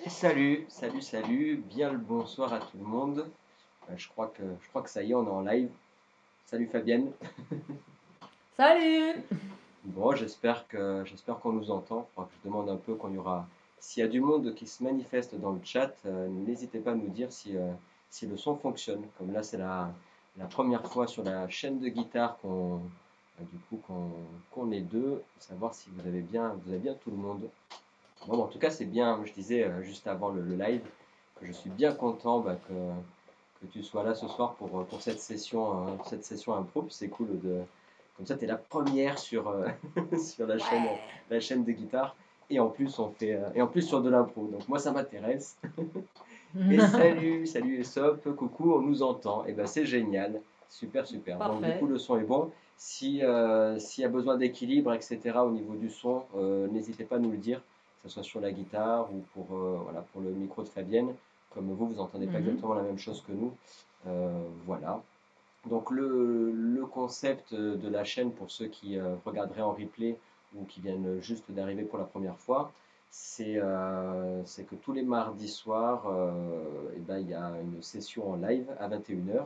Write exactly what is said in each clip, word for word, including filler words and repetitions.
Salut, salut, salut, bien le bonsoir à tout le monde. Euh, je crois que, je crois que ça y est, on est en live. Salut Fabienne. Salut! Bon, j'espère que, j'espère qu'on nous entend. Il faudra que je demande un peu quand il y aura. S'il y a du monde qui se manifeste dans le chat, euh, n'hésitez pas à nous dire si, euh, si le son fonctionne. Comme là, c'est la, la première fois sur la chaîne de guitare qu'on, euh, du coup, qu'on, qu'on est deux, savoir si vous avez bien, vous avez bien tout le monde. Bon, bon, en tout cas, c'est bien. Je disais euh, juste avant le, le live que je suis bien content bah, que que tu sois là ce soir pour, euh, pour cette session, euh, cette session impro. C'est cool de. Comme ça, tu es la première sur, euh, sur la chaîne, Ouais! la chaîne de guitare. Et en plus, on fait, euh, et en plus sur de l'impro. Donc moi, ça m'intéresse. Et salut, salut Aesop, coucou, on nous entend. Et ben c'est génial. Super, super. Donc du coup, Parfait. le son est bon. Si, euh, s'il y a besoin d'équilibre, et cetera, au niveau du son, euh, n'hésitez pas à nous le dire, que ce soit sur la guitare ou pour, euh, voilà, pour le micro de Fabienne. Comme vous, vous n'entendez pas Mhm. exactement la même chose que nous. Euh, voilà. Donc le, le concept de la chaîne, pour ceux qui euh, regarderaient en replay ou qui viennent juste d'arriver pour la première fois, c'est euh, c'est que tous les mardis soirs, euh, eh ben, il y a une session en live à vingt et une heures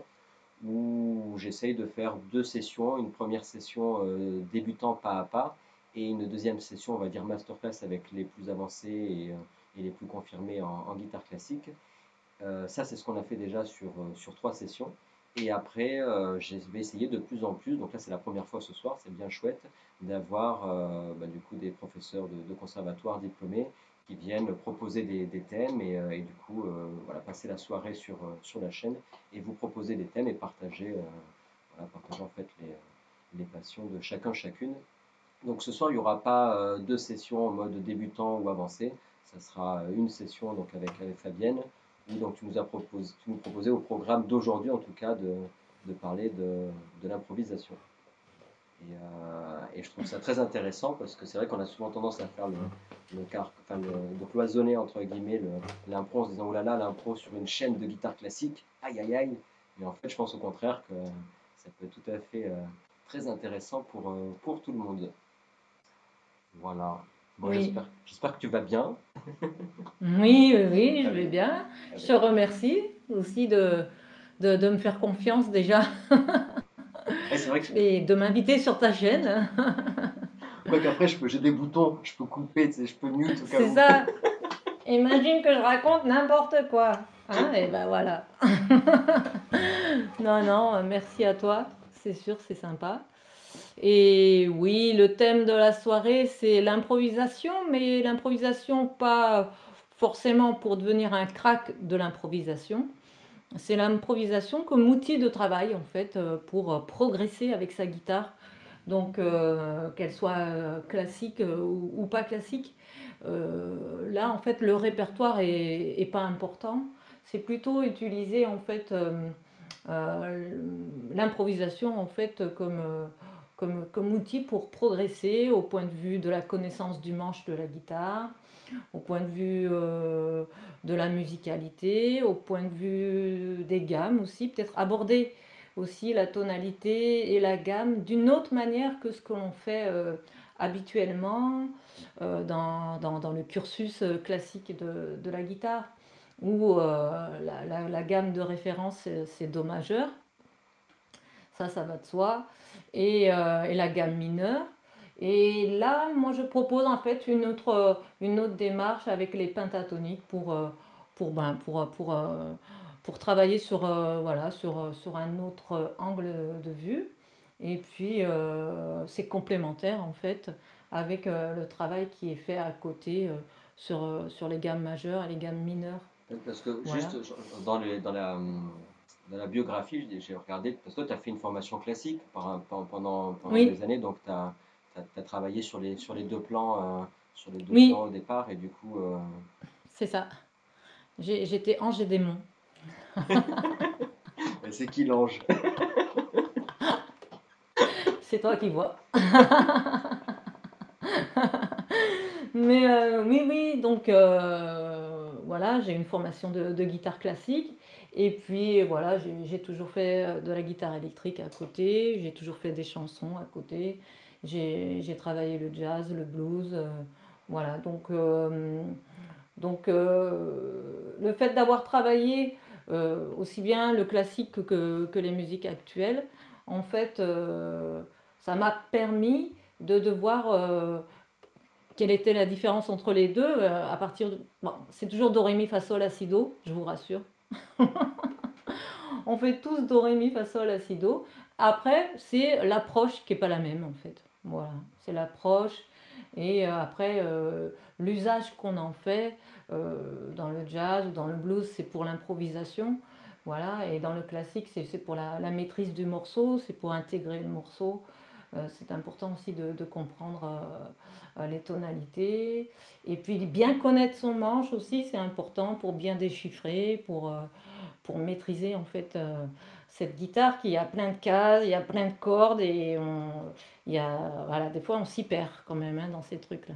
où j'essaye de faire deux sessions, une première session euh, débutant pas à pas et une deuxième session, on va dire masterclass avec les plus avancés et, euh, et les plus confirmés en, en guitare classique. Euh, ça, c'est ce qu'on a fait déjà sur, euh, sur trois sessions. Et après, euh, je vais essayer de plus en plus, donc là c'est la première fois ce soir, c'est bien chouette, d'avoir euh, bah, du coup des professeurs de, de conservatoire diplômés qui viennent proposer des, des thèmes et, euh, et du coup euh, voilà, passer la soirée sur, euh, sur la chaîne et vous proposer des thèmes et partager, euh, voilà, partager en fait les, les passions de chacun chacune. Donc ce soir, il n'y aura pas euh, deux sessions en mode débutant ou avancé. Ça sera une session donc avec, avec Fabienne, où donc tu nous as proposé, tu nous proposais au programme d'aujourd'hui en tout cas de, de parler de, de l'improvisation. Et, euh, et je trouve ça très intéressant parce que c'est vrai qu'on a souvent tendance à faire le, le car, enfin le, de cloisonner entre guillemets le- l'impro en se disant oh là là, l'impro sur une chaîne de guitare classique, aïe aïe aïe. Mais en fait, je pense au contraire que ça peut être tout à fait euh, très intéressant pour, euh, pour tout le monde. Voilà. Bon, Oui. j'espère, j'espère que tu vas bien. Oui, oui, oui, je vais Avec, bien. Je te avec... remercie aussi de, de, de me faire confiance déjà Eh, c'est vrai que, et de m'inviter sur ta chaîne. quoi qu'après, je peux, j'ai des boutons, je peux couper, tu sais, je peux mute au cas C'est où. ça. Imagine que je raconte n'importe quoi. Hein? Et ben voilà. Non, non, merci à toi. C'est sûr, c'est sympa. Et oui, le thème de la soirée, c'est l'improvisation, mais l'improvisation pas forcément pour devenir un crack de l'improvisation. C'est l'improvisation comme outil de travail, en fait, euh, pour euh, progresser avec sa guitare. Donc, euh, qu'elle soit euh, classique euh, ou, ou pas classique. Euh, là, en fait, le répertoire est, est pas important. C'est plutôt utiliser, en fait, euh, euh, l'improvisation en fait comme, euh, comme, comme outil pour progresser au point de vue de la connaissance du manche de la guitare, au point de vue euh, de la musicalité, au point de vue des gammes aussi, peut-être aborder aussi la tonalité et la gamme d'une autre manière que ce que l'on fait euh, habituellement euh, dans, dans, dans, le cursus classique de, de la guitare, où euh, la, la, la, gamme de référence c'est Do majeur, ça ça va de soi, et, euh, et la gamme mineure. Et là, moi je propose en fait une autre, une autre démarche avec les pentatoniques pour, euh, pour, ben, pour, pour, euh, pour travailler sur, euh, voilà, sur, sur un autre angle de vue. Et puis euh, c'est complémentaire en fait avec euh, le travail qui est fait à côté euh, sur, euh, sur les gammes majeures et les gammes mineures. Parce que Voilà. juste dans, le, dans, la, dans la biographie, j'ai regardé, parce que toi, tu as fait une formation classique par, pendant, pendant Oui, des années, donc tu as, as, travaillé sur les, sur les deux plans, euh, sur les deux plans oui, au départ, et du coup, euh, c'est ça. J'étais ange et démon. c'est qui l'ange? C'est toi qui vois. Mais euh, oui, oui, donc euh, voilà, j'ai une formation de, de guitare classique. Et puis voilà, j'ai toujours fait de la guitare électrique à côté, j'ai toujours fait des chansons à côté, j'ai travaillé le jazz, le blues. Euh, voilà, donc euh, Donc, euh, le fait d'avoir travaillé euh, aussi bien le classique que, que les musiques actuelles, en fait, euh, ça m'a permis de, de voir euh, quelle était la différence entre les deux. euh, à partir de, bon, c'est toujours do, ré, mi, fa, sol, la, si, do, je vous rassure. On fait tous do, ré, mi, fa, sol, la, si, do. Après, c'est l'approche qui n'est pas la même, en fait. Voilà, c'est l'approche. Et euh, après, euh, l'usage qu'on en fait euh, dans le jazz ou dans le blues, c'est pour l'improvisation. Voilà, et dans le classique, c'est pour la, la, maîtrise du morceau, c'est pour intégrer le morceau. Euh, c'est important aussi de, de comprendre euh, les tonalités. Et puis, bien connaître son manche aussi, c'est important pour bien déchiffrer, pour, euh, pour maîtriser en fait euh, cette guitare qui a plein de cases, il y a plein de cordes et on, il y a, voilà, des fois on s'y perd quand même hein, dans ces trucs-là.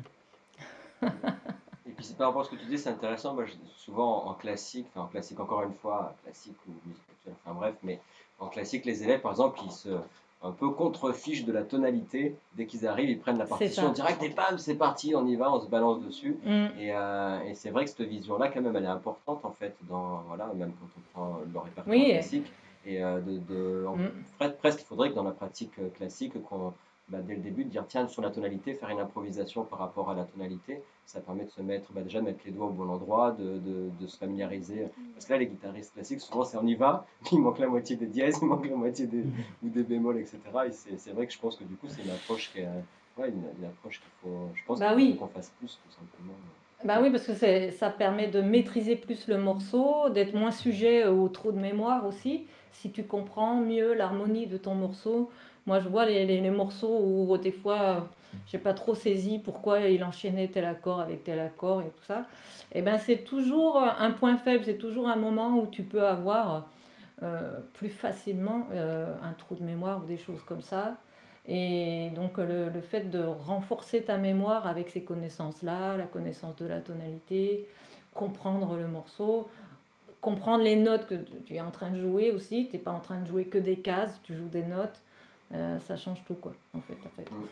Et puis c'est par rapport à ce que tu dis, c'est intéressant. Moi, je- souvent en, en classique, enfin en classique encore une fois, classique ou musique actuelle, enfin bref, mais en classique, les élèves, par exemple, ils se un peu contrefichent de la tonalité. Dès qu'ils arrivent, ils prennent la C'est partition ça. direct et bam, c'est parti, on y va, on se balance dessus. Mm. Et, euh, et c'est vrai que cette vision-là, quand même, elle est importante en fait, dans, voilà, même quand on prend le répertoire Oui. classique. Et euh, de, de- en- Mm. presque, il faudrait que dans la pratique euh, classique, qu'on, bah, dès le début, de dire tiens, sur la tonalité, faire une improvisation par rapport à la tonalité, ça permet de se mettre, bah, déjà de mettre les doigts au bon endroit, de, de, de se familiariser. Parce que là, les guitaristes classiques, souvent, c'est on y va, il manque la moitié des dièses, il manque la moitié des, ou des bémols, et cetera. Et c'est c'est vrai que je pense que du coup, c'est une approche qui est, ouais, une, une approche qu'il faut, je pense Bah qu'il faut oui. qu'on fasse plus, tout simplement. Bah oui, parce que ça permet de maîtriser plus le morceau, d'être moins sujet au trou de mémoire aussi. Si tu comprends mieux l'harmonie de ton morceau. Moi, je vois les, les, les morceaux où des fois, j'ai pas trop saisi pourquoi il enchaînait tel accord avec tel accord et tout ça. Et ben, c'est toujours un point faible, c'est toujours un moment où tu peux avoir euh, plus facilement euh, un trou de mémoire ou des choses comme ça. Et donc le, le fait de renforcer ta mémoire avec ces connaissances-là, la connaissance de la tonalité, comprendre le morceau, comprendre les notes que tu es en train de jouer aussi, tu n'es pas en train de jouer que des cases, tu joues des notes, euh, ça change tout quoi, en fait. En fait.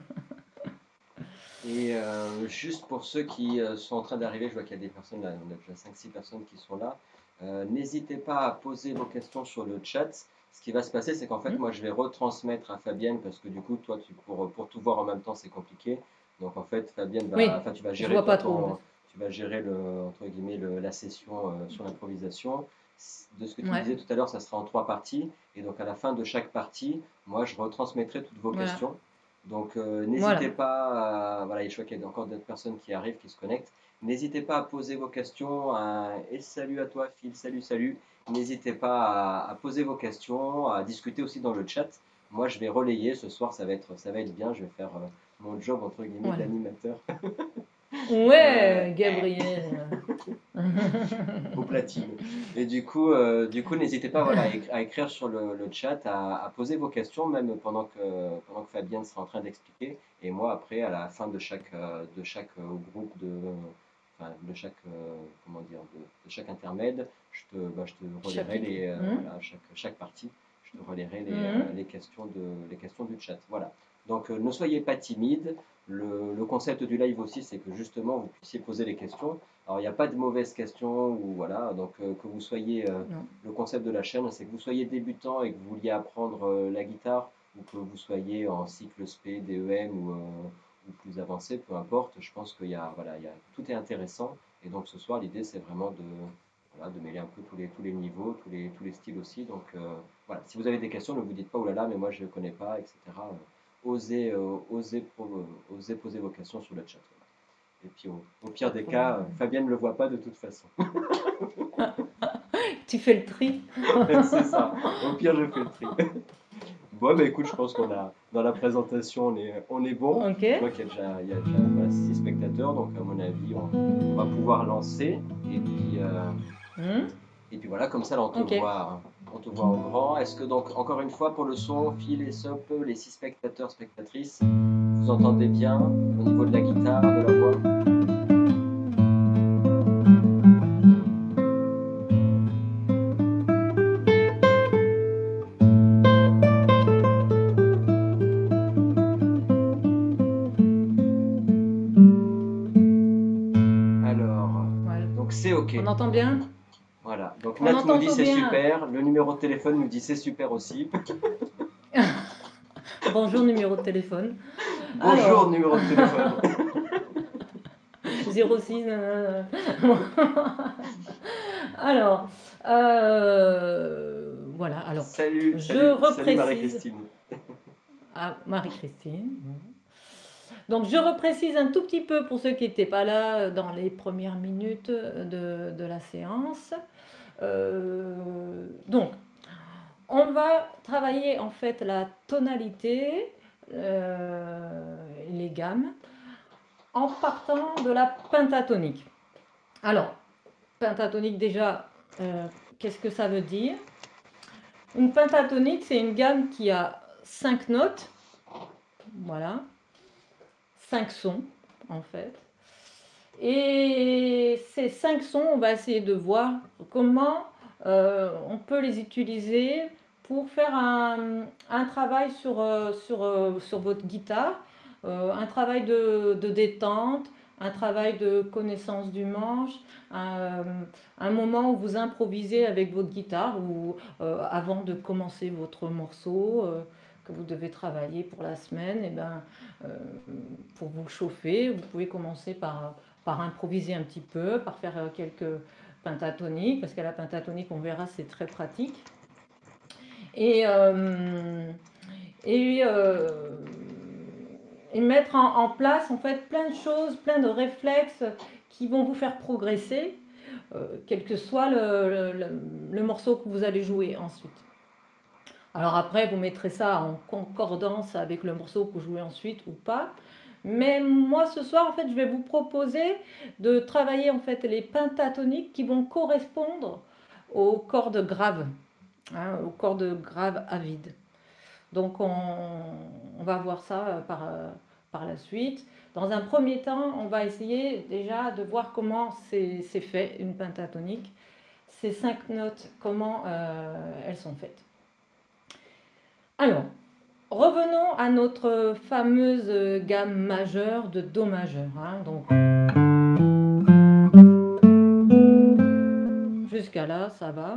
Et euh, juste pour ceux qui euh, sont en train d'arriver, je vois qu'il y a des personnes, là, on a déjà cinq six personnes qui sont là, euh, n'hésitez pas à poser vos questions sur le chat. Ce qui va se passer, c'est qu'en fait, Mmh. moi, je vais retransmettre à Fabienne, parce que du coup, toi, tu, pour, pour tout voir en même temps, c'est compliqué. Donc, en fait, Fabienne va, Oui, enfin, tu vas je gérer vois toi, pas trop. ton, tu vas gérer le, entre guillemets, le- la session euh, sur l'improvisation. De ce que tu Ouais, disais tout à l'heure, ça sera en trois parties. Et donc, à la fin de chaque partie, moi, je retransmettrai toutes vos voilà, questions. Donc, euh, voilà. n'hésitez pas à, voilà, je vois qu'il y a encore d'autres personnes qui arrivent, qui se connectent. N'hésitez pas à poser vos questions. à- Et salut à toi, Phil, salut, salut. N'hésitez pas à, à poser vos questions, à discuter aussi dans le chat. Moi, je vais relayer ce soir, ça va être, ça va être bien. Je vais faire euh, mon job, entre guillemets, Voilà. d'animateur. Ouais, Gabriel. Au platine. Et du coup, euh, du coup, n'hésitez pas voilà, à, éc- à écrire sur le, le chat, à, à poser vos questions, même pendant que, pendant que Fabienne sera en train d'expliquer. Et moi, après, à la fin de chaque, euh, de chaque euh, groupe, de, enfin, de chaque, euh, comment dire, de, de chaque intermède, je te, bah, je te relayerai Chapitre. les, euh, Mmh. voilà, chaque, chaque partie, je te relayerai les, Mmh. euh, les questions de, les questions du chat. Voilà. Donc, euh, ne soyez pas timide. Le, le concept du live aussi, c'est que justement, vous puissiez poser les questions. Alors, il n'y a pas de mauvaises questions, ou voilà, donc euh, que vous soyez, euh, Non. le concept de la chaîne, c'est que vous soyez débutant et que vous vouliez apprendre euh, la guitare, ou que vous soyez en cycle S P, D E M ou, euh, ou plus avancé, peu importe. Je pense qu'il y a, voilà, il y a, tout est intéressant. Et donc ce soir, l'idée, c'est vraiment de, voilà, de mêler un peu tous les, tous les niveaux, tous les, tous les styles aussi. Donc euh, voilà, si vous avez des questions, ne vous dites pas, oh là là, mais moi je ne connais pas, et cetera. Euh, osez, euh, osez, pro- euh, osez poser vos questions sur le chat. Voilà. Et puis au, au pire des cas, euh, Fabienne ne le voit pas de toute façon. Tu fais le tri. C'est ça. Au pire, je fais le tri. Bon, bah écoute, je pense qu'on a, dans la présentation, on est, on est bon. Ok. Je vois qu'il y a déjà, il y a déjà voilà, six spectateurs, donc à mon avis, on, on va pouvoir lancer. Et puis, euh, Mmh. et puis voilà, comme ça, là, on te Ok. voit, on te voit en grand. Est-ce que donc, encore une fois, pour le son, Phil et Sop, les six spectateurs, spectatrices, vous entendez bien au niveau de la guitare, de la voix? Alors, entend bien? Voilà, donc On Nat nous entend dit tout c'est bien. super, le numéro de téléphone nous dit c'est super aussi. Bonjour, numéro de téléphone. Bonjour Alors, numéro de téléphone. zéro six. euh, Alors, euh, voilà. Alors, Salut, je salut, salut reprécise. Marie-Christine. Ah, Marie-Christine. Donc, je reprécise un tout petit peu pour ceux qui n'étaient pas là dans les premières minutes de, de la séance. Euh, donc, on va travailler en fait la tonalité, euh, les gammes, en partant de la pentatonique. Alors, pentatonique déjà, euh, qu'est-ce que ça veut dire? Une pentatonique, c'est une gamme qui a cinq notes, voilà, cinq sons en fait. Et ces cinq sons, on va essayer de voir comment euh, on peut les utiliser pour faire un, un travail sur, euh, sur, euh, sur votre guitare, euh, un travail de, de détente, un travail de connaissance du manche, un, un moment où vous improvisez avec votre guitare ou euh, avant de commencer votre morceau euh, que vous devez travailler pour la semaine, et ben, euh, pour vous chauffer, vous pouvez commencer par par improviser un petit peu, par faire quelques pentatoniques, parce qu'à la pentatonique, on verra, c'est très pratique. Et, euh, et, euh, et mettre en, en, place, en fait, plein de choses, plein de réflexes qui vont vous faire progresser, euh, quel que soit le, le, le morceau que vous allez jouer ensuite. Alors après, vous mettrez ça en concordance avec le morceau que vous jouez ensuite ou pas. Mais moi, ce soir, en fait, je vais vous proposer de travailler en fait les pentatoniques qui vont correspondre aux cordes graves, hein, aux cordes graves à vide. Donc, on, on va voir ça par, par la suite. Dans un premier temps, on va essayer déjà de voir comment c'est fait une pentatonique. Ces cinq notes, comment euh, elles sont faites. Alors, revenons à notre fameuse gamme majeure de Do majeur. Hein, donc, jusqu'à là, ça va.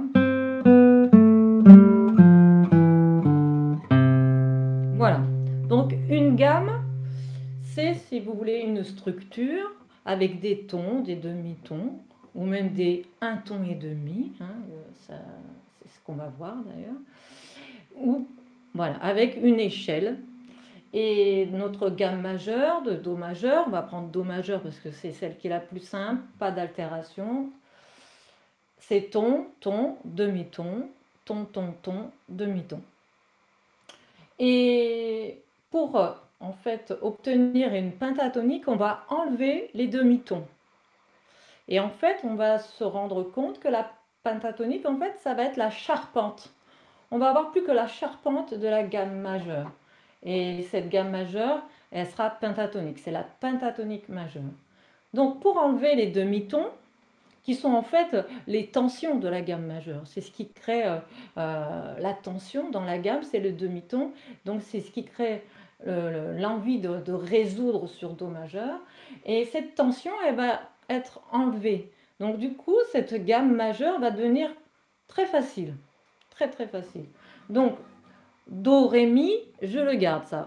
Voilà. Donc, une gamme, c'est, si vous voulez, une structure avec des tons, des demi-tons, ou même des un ton et demi. Hein, c'est ce qu'on va voir d'ailleurs. Ou, voilà, avec une échelle. Et notre gamme majeure, de Do majeur, on va prendre Do majeur parce que c'est celle qui est la plus simple, pas d'altération. C'est ton, ton, demi-ton, ton, ton, ton, demi-ton. Et pour en fait obtenir une pentatonique, on va enlever les demi-tons. Et en fait, on va se rendre compte que la pentatonique, en fait, ça va être la charpente. On va avoir plus que la charpente de la gamme majeure. Et cette gamme majeure, elle sera pentatonique. C'est la pentatonique majeure. Donc, pour enlever les demi-tons, qui sont en fait les tensions de la gamme majeure, c'est ce qui crée euh, la tension dans la gamme, c'est le demi-ton. Donc, c'est ce qui crée l'envie de, de résoudre sur Do majeur. Et cette tension, elle va être enlevée. Donc, du coup, cette gamme majeure va devenir très facile. Très, très facile. Donc, Do, Ré, Mi, je le garde ça.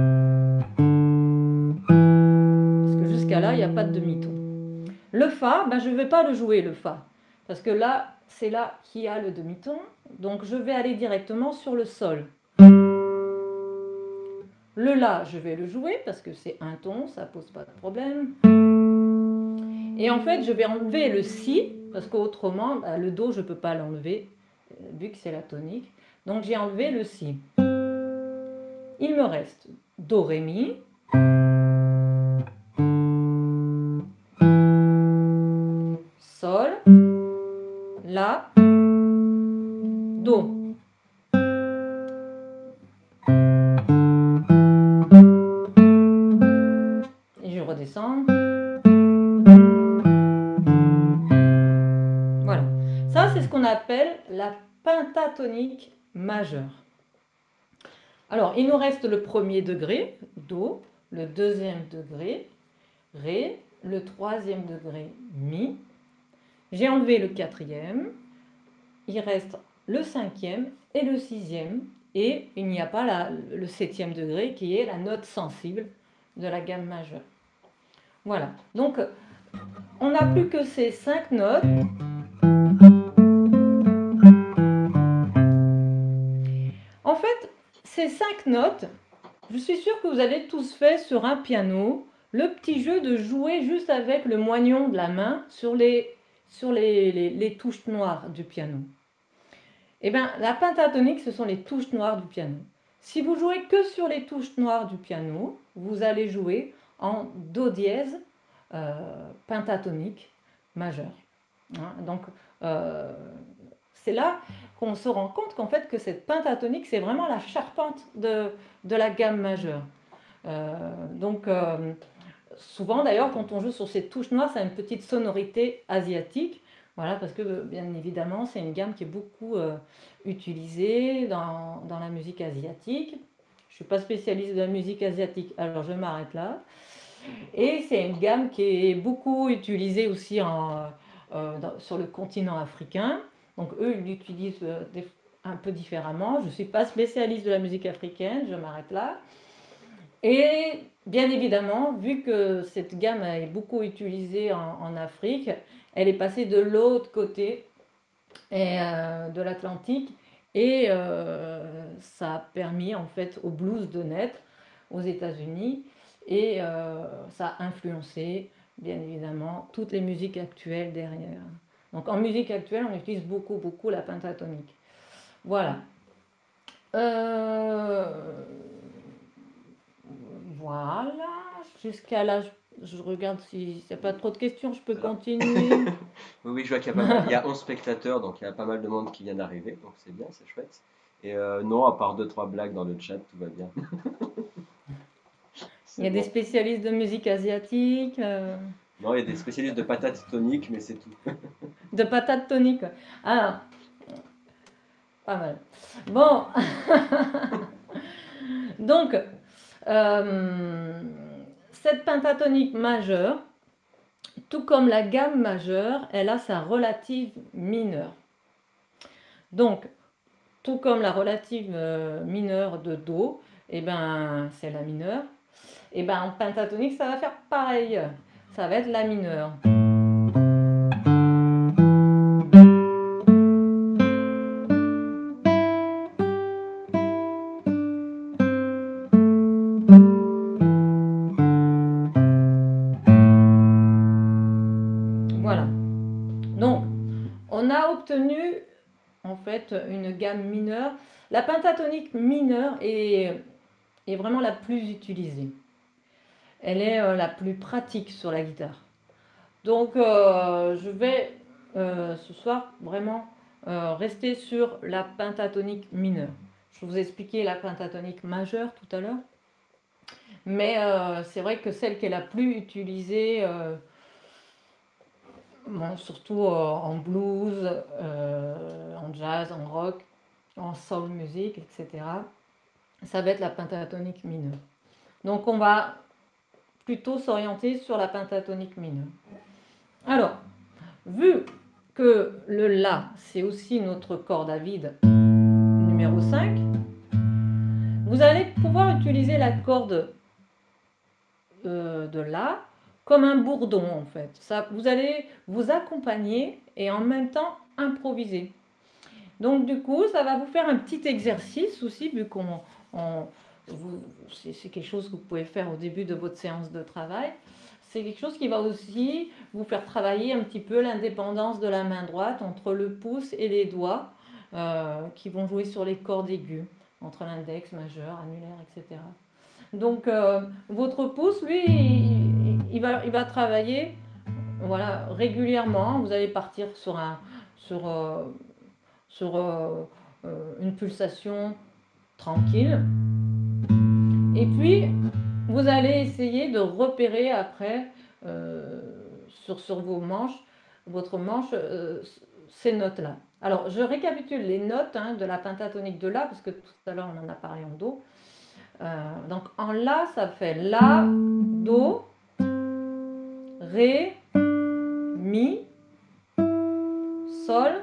Parce que jusqu'à là, il n'y a pas de demi-ton. Le Fa, ben, je ne vais pas le jouer, le Fa. Parce que là, c'est là qu'il y a le demi-ton. Donc, je vais aller directement sur le Sol. Le La, je vais le jouer parce que c'est un ton, ça ne pose pas de problème. Et en fait, je vais enlever le Si, parce qu'autrement, ben, le Do, je ne peux pas l'enlever, vu que c'est la tonique. Donc, j'ai enlevé le Si. Il me reste Do, Ré, Mi. Sol. La. Do. Et je redescends. Voilà. Ça, c'est ce qu'on appelle la pentatonique majeure. Alors, il nous reste le premier degré, Do, le deuxième degré, Ré, le troisième degré, Mi, J'ai enlevé le quatrième, il reste le cinquième et le sixième, et il n'y a pas la, le septième degré qui est la note sensible de la gamme majeure. Voilà, donc on n'a plus que ces cinq notes. En fait, ces cinq notes, je suis sûre que vous avez tous fait sur un piano le petit jeu de jouer juste avec le moignon de la main sur les, sur les, les, les touches noires du piano. Eh bien, la pentatonique, ce sont les touches noires du piano. Si vous jouez que sur les touches noires du piano, vous allez jouer en do dièse euh, pentatonique majeur. Hein, donc, euh, c'est là qu'on se rend compte qu'en fait, que cette pentatonique, c'est vraiment la charpente de, de la gamme majeure. Euh, donc, euh, souvent d'ailleurs, quand on joue sur ces touches noires, ça a une petite sonorité asiatique. Voilà, parce que bien évidemment, c'est une gamme qui est beaucoup euh, utilisée dans, dans la musique asiatique. Je ne suis pas spécialiste de la musique asiatique, alors je m'arrête là. Et c'est une gamme qui est beaucoup utilisée aussi en, euh, dans, sur le continent africain. Donc eux, ils l'utilisent euh, un peu différemment. Je ne suis pas spécialiste de la musique africaine, je m'arrête là. Et bien évidemment, vu que cette gamme est beaucoup utilisée en, en Afrique, elle est passée de l'autre côté et, euh, de l'Atlantique, et euh, ça a permis en fait au blues de naître aux États-Unis, et euh, ça a influencé bien évidemment toutes les musiques actuelles derrière. Donc en musique actuelle, on utilise beaucoup beaucoup la pentatonique. Voilà. Euh, voilà. Jusqu'à là, je regarde s'il n'y a pas trop de questions, je peux Alors. continuer. Oui, oui, je vois qu'il y a pas mal. Il y a onze spectateurs, donc il y a pas mal de monde qui vient d'arriver, donc c'est bien, c'est chouette. Et euh, non, à part deux, trois blagues dans le chat, tout va bien. Il y a bon. des spécialistes de musique asiatique. Euh... Non, il y a des spécialistes de patates toniques, mais c'est tout. De patates toniques. Ah, pas mal. Bon. Donc, euh, cette pentatonique majeure, tout comme la gamme majeure, elle a sa relative mineure. Donc, tout comme la relative euh, mineure de Do, eh ben, c'est la mineure. Et ben, en pentatonique, ça va faire pareil. Ça va être la mineure. Voilà. Donc, on a obtenu en fait une gamme mineure. La pentatonique mineure est, est vraiment la plus utilisée. Elle est euh, la plus pratique sur la guitare. Donc, euh, je vais euh, ce soir vraiment euh, rester sur la pentatonique mineure. Je vous ai expliqué la pentatonique majeure tout à l'heure. Mais euh, c'est vrai que celle qui est la plus utilisée, euh, bon, surtout euh, en blues, euh, en jazz, en rock, en soul music, et cetera, ça va être la pentatonique mineure. Donc on va plutôt s'orienter sur la pentatonique mineure. Alors, vu que le La, c'est aussi notre corde à vide numéro cinq, vous allez pouvoir utiliser la corde euh, de La comme un bourdon en fait. Ça, vous allez vous accompagner et en même temps improviser. Donc du coup, ça va vous faire un petit exercice aussi, vu qu'on c'est quelque chose que vous pouvez faire au début de votre séance de travail. C'est quelque chose qui va aussi vous faire travailler un petit peu l'indépendance de la main droite entre le pouce et les doigts euh, qui vont jouer sur les cordes aiguës, entre l'index, majeur, annulaire, et cetera. Donc euh, votre pouce, lui, il, il, va, il va travailler voilà, régulièrement. Vous allez partir sur, un, sur, euh, sur euh, euh, une pulsation tranquille. Et puis, vous allez essayer de repérer après euh, sur, sur vos manches, votre manche, euh, ces notes-là. Alors, je récapitule les notes hein, de la pentatonique de La, parce que tout à l'heure, on en a parlé en Do. Euh, donc, en La, ça fait La, Do, Ré, Mi, Sol,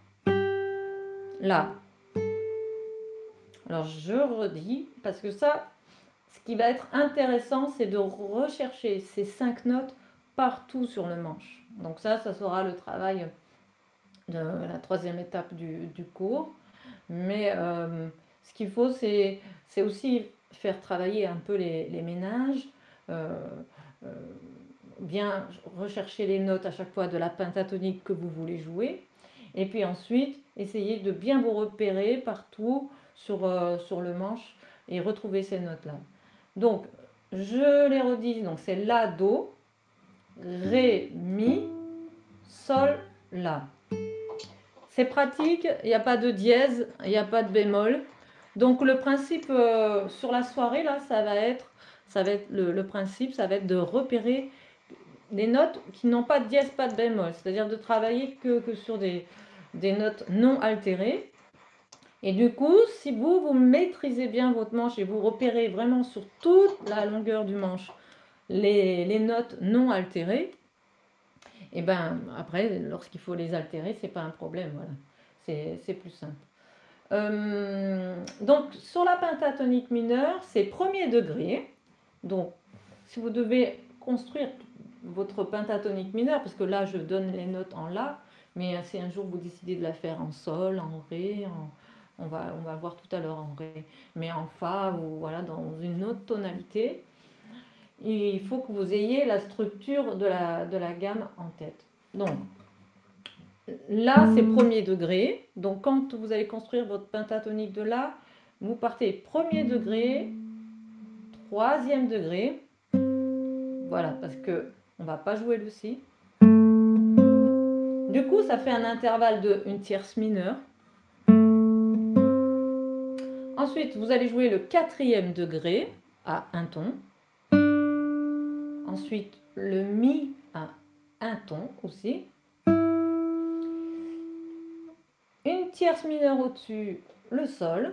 La. Alors je redis, parce que ça, ce qui va être intéressant, c'est de rechercher ces cinq notes partout sur le manche. Donc ça, ça sera le travail de la troisième étape du, du cours. Mais euh, ce qu'il faut, c'est aussi faire travailler un peu les, les ménages, euh, euh, bien rechercher les notes à chaque fois de la pentatonique que vous voulez jouer. Et puis ensuite, essayer de bien vous repérer partout sur, euh, sur le manche et retrouver ces notes-là. Donc, je les redis, donc c'est La, Do, Ré, Mi, Sol, La. C'est pratique, il n'y a pas de dièse, il n'y a pas de bémol. Donc le principe euh, sur la soirée, là, ça va être, ça va être le, le principe, ça va être de repérer les notes qui n'ont pas de dièse, pas de bémol. C'est-à-dire de travailler que, que sur des, des notes non altérées. Et du coup, si vous, vous maîtrisez bien votre manche et vous repérez vraiment sur toute la longueur du manche les, les notes non altérées, et bien après, lorsqu'il faut les altérer, c'est pas un problème, voilà. C'est plus simple. Euh, donc sur la pentatonique mineure, c'est premier degré. Donc si vous devez construire votre pentatonique mineure, parce que là je donne les notes en La, mais si un jour vous décidez de la faire en Sol, en Ré, en, on, va, on va voir tout à l'heure en Ré, mais en Fa ou voilà, dans une autre tonalité, il faut que vous ayez la structure de la, de la gamme en tête. Donc là, c'est premier degré. Donc, quand vous allez construire votre pentatonique de La, vous partez premier degré, troisième degré. Voilà, parce que on ne va pas jouer le Si. Du coup, ça fait un intervalle de une tierce mineure. Ensuite, vous allez jouer le quatrième degré à un ton. Ensuite, le Mi à un ton aussi. Une tierce mineure au-dessus, le Sol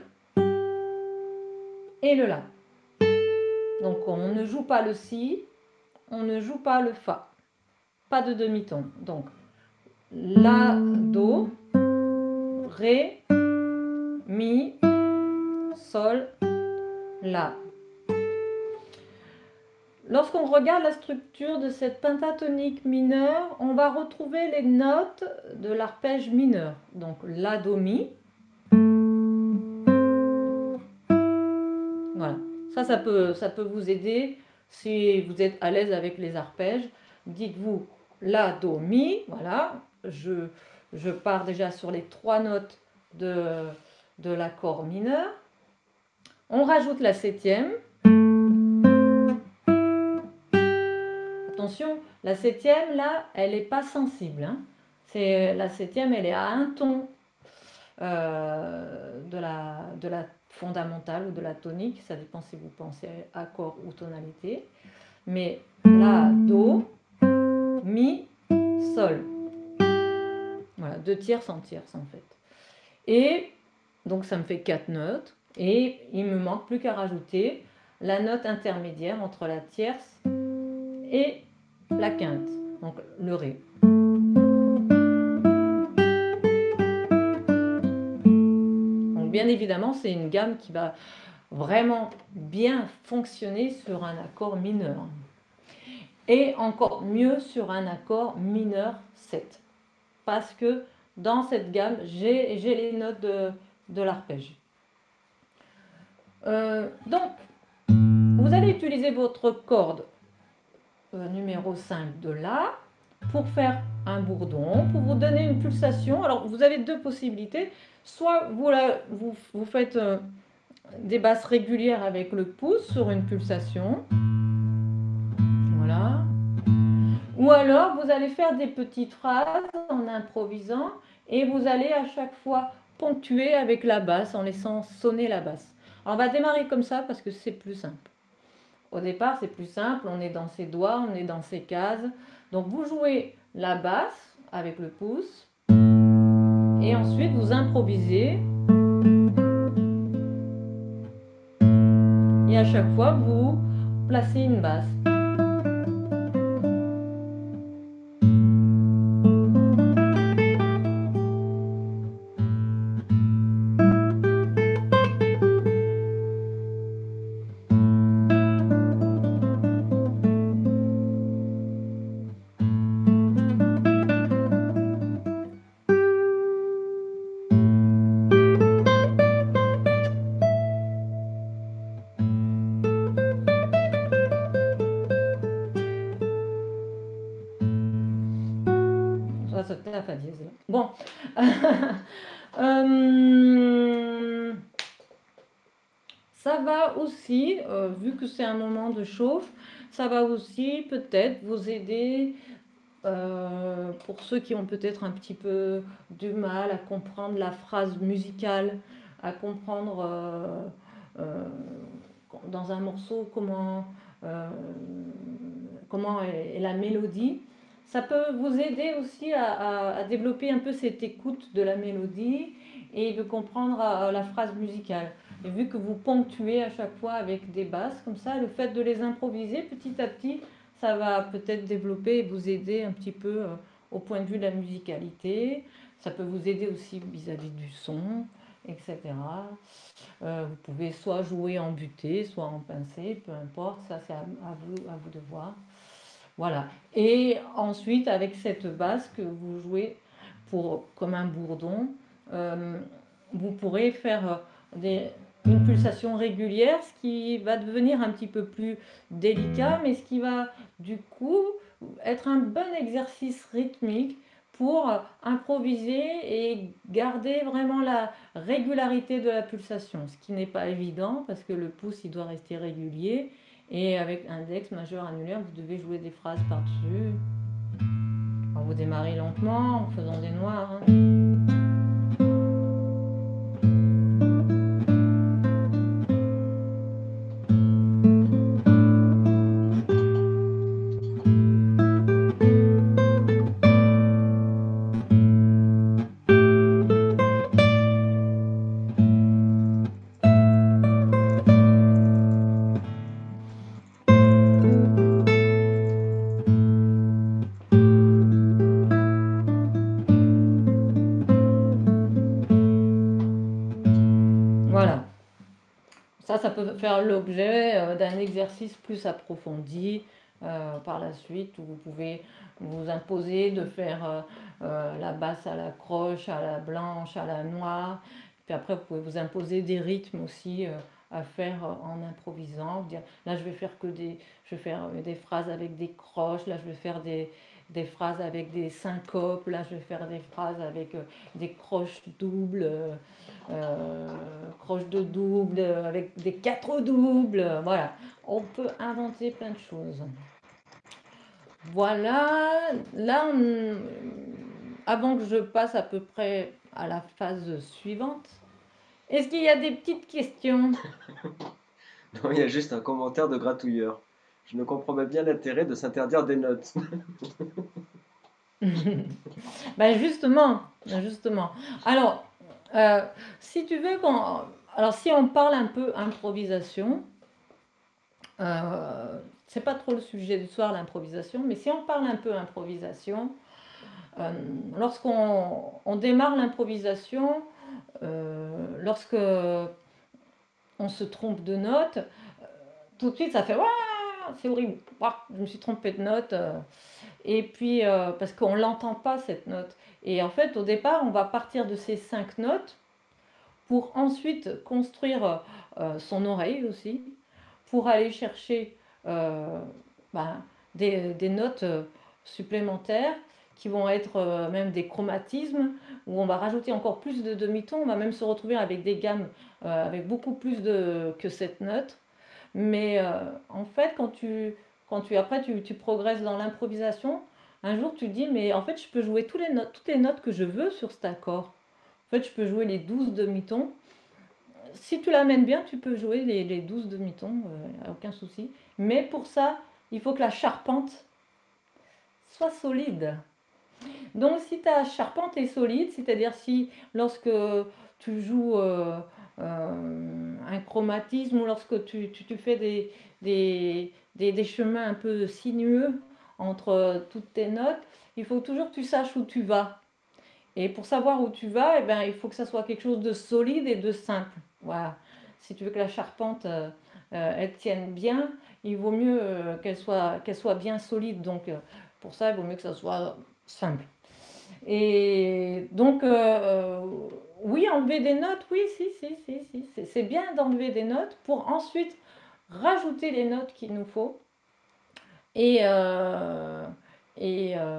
et le La. Donc on ne joue pas le Si, on ne joue pas le Fa. Pas de demi-ton. Donc La, Do, Ré, Mi, Sol, La. Lorsqu'on regarde la structure de cette pentatonique mineure, on va retrouver les notes de l'arpège mineur. Donc La, Do, Mi. Voilà. Ça, ça peut, ça peut vous aider si vous êtes à l'aise avec les arpèges. Dites-vous La, Do, Mi. Voilà. Je, je pars déjà sur les trois notes de, de l'accord mineur. On rajoute la septième. Attention, la septième, là, elle n'est pas sensible. Hein. C'est, la septième, elle est à un ton euh, de, la, de la fondamentale ou de la tonique. Ça dépend si vous pensez accord ou tonalité. Mais La, Do, Mi, Sol. Voilà, deux tierces en tierces en fait. Et donc ça me fait quatre notes. Et il me manque plus qu'à rajouter la note intermédiaire entre la tierce et la quinte, donc le Ré. Donc bien évidemment, c'est une gamme qui va vraiment bien fonctionner sur un accord mineur. Et encore mieux sur un accord mineur sept. Parce que dans cette gamme, j'ai les notes de, de l'arpège. Euh, donc, vous allez utiliser votre corde euh, numéro cinq de La pour faire un bourdon, pour vous donner une pulsation. Alors, vous avez deux possibilités. Soit vous, la, vous, vous faites euh, des basses régulières avec le pouce sur une pulsation. Voilà. Ou alors, vous allez faire des petites phrases en improvisant et vous allez à chaque fois ponctuer avec la basse en laissant sonner la basse. Alors, on va démarrer comme ça parce que c'est plus simple. Au départ, c'est plus simple. On est dans ses doigts, on est dans ses cases. Donc, vous jouez la basse avec le pouce et ensuite, vous improvisez. Et à chaque fois, vous placez une basse. Euh, ça va aussi, euh, vu que c'est un moment de chauffe, ça va aussi peut-être vous aider euh, pour ceux qui ont peut-être un petit peu du mal à comprendre la phrase musicale, à comprendre euh, euh, dans un morceau comment, euh, comment est, est la mélodie. Ça peut vous aider aussi à, à- à développer un peu cette écoute de la mélodie et de comprendre euh, la phrase musicale. Et vu que vous ponctuez à chaque fois avec des basses, comme ça, le fait de les improviser petit à petit, ça va peut-être développer et vous aider un petit peu euh, au point de vue de la musicalité. Ça peut vous aider aussi vis-à-vis du son, et cetera. Euh, vous pouvez soit jouer en butée, soit en pincée, peu importe, ça c'est à, à vous, à vous de voir. Voilà. Et ensuite, avec cette basse que vous jouez pour, comme un bourdon, euh, vous pourrez faire des, une pulsation régulière, ce qui va devenir un petit peu plus délicat, mais ce qui va du coup être un bon exercice rythmique pour improviser et garder vraiment la régularité de la pulsation, ce qui n'est pas évident parce que le pouce il doit rester régulier et avec index, majeur, annulaire, vous devez jouer des phrases par-dessus. Vous démarrez lentement en faisant des noirs. Hein. Voilà. Ça, ça peut faire l'objet euh, d'un exercice plus approfondi euh, par la suite, où vous pouvez vous imposer de faire euh, euh, la basse à la croche, à la blanche, à la noire. Puis après, vous pouvez vous imposer des rythmes aussi euh, à faire euh, en improvisant. Dire, là, je vais faire que des, je vais faire euh, des phrases avec des croches. Là, je vais faire des, des phrases avec des syncopes. Là, je vais faire des phrases avec euh, des croches doubles. Euh, euh, croche de double, avec des quatre doubles, voilà. On peut inventer plein de choses. Voilà, là, on, avant que je passe à peu près à la phase suivante, est-ce qu'il y a des petites questions? Non, il y a juste un commentaire de gratouilleur. Je ne comprends pas bien l'intérêt de s'interdire des notes. Ben justement, justement. Alors, euh, si tu veux qu'on... Alors, si on parle un peu improvisation, euh, c'est pas trop le sujet du soir, l'improvisation, mais si on parle un peu improvisation, euh, lorsqu'on on démarre l'improvisation, euh, lorsque on se trompe de note, euh, tout de suite ça fait Ouah, c'est horrible, Ouah, je me suis trompé de note. euh. Et puis, euh, parce qu'on l'entend pas cette note. Et en fait, au départ, on va partir de ces cinq notes pour ensuite construire euh, son oreille aussi, pour aller chercher euh, ben, des, des notes euh, supplémentaires qui vont être euh, même des chromatismes, où on va rajouter encore plus de demi-tons, on va même se retrouver avec des gammes euh, avec beaucoup plus de, que cette note. Mais euh, en fait, quand tu, quand tu après tu, tu progresses dans l'improvisation, un jour tu te dis, mais en fait, je peux jouer tous les notes, toutes les notes que je veux sur cet accord. En fait, je peux jouer les douze demi-tons. Si tu l'amènes bien, tu peux jouer les, les douze demi-tons, euh, aucun souci. Mais pour ça, il faut que la charpente soit solide. Donc si ta charpente est solide, c'est-à-dire si lorsque tu joues euh, euh, un chromatisme ou lorsque tu, tu, tu fais des, des, des, des, chemins un peu sinueux entre toutes tes notes, il faut toujours que tu saches où tu vas. Et pour savoir où tu vas, eh ben, il faut que ça soit quelque chose de solide et de simple. Voilà. Si tu veux que la charpente euh, euh, elle tienne bien, il vaut mieux euh, qu'elle soit, qu'elle soit bien solide. Donc euh, pour ça, il vaut mieux que ça soit simple. Et donc, euh, oui, enlever des notes, oui, si, si, si, si. C'est bien d'enlever des notes pour ensuite rajouter les notes qu'il nous faut. Et, euh, et, euh,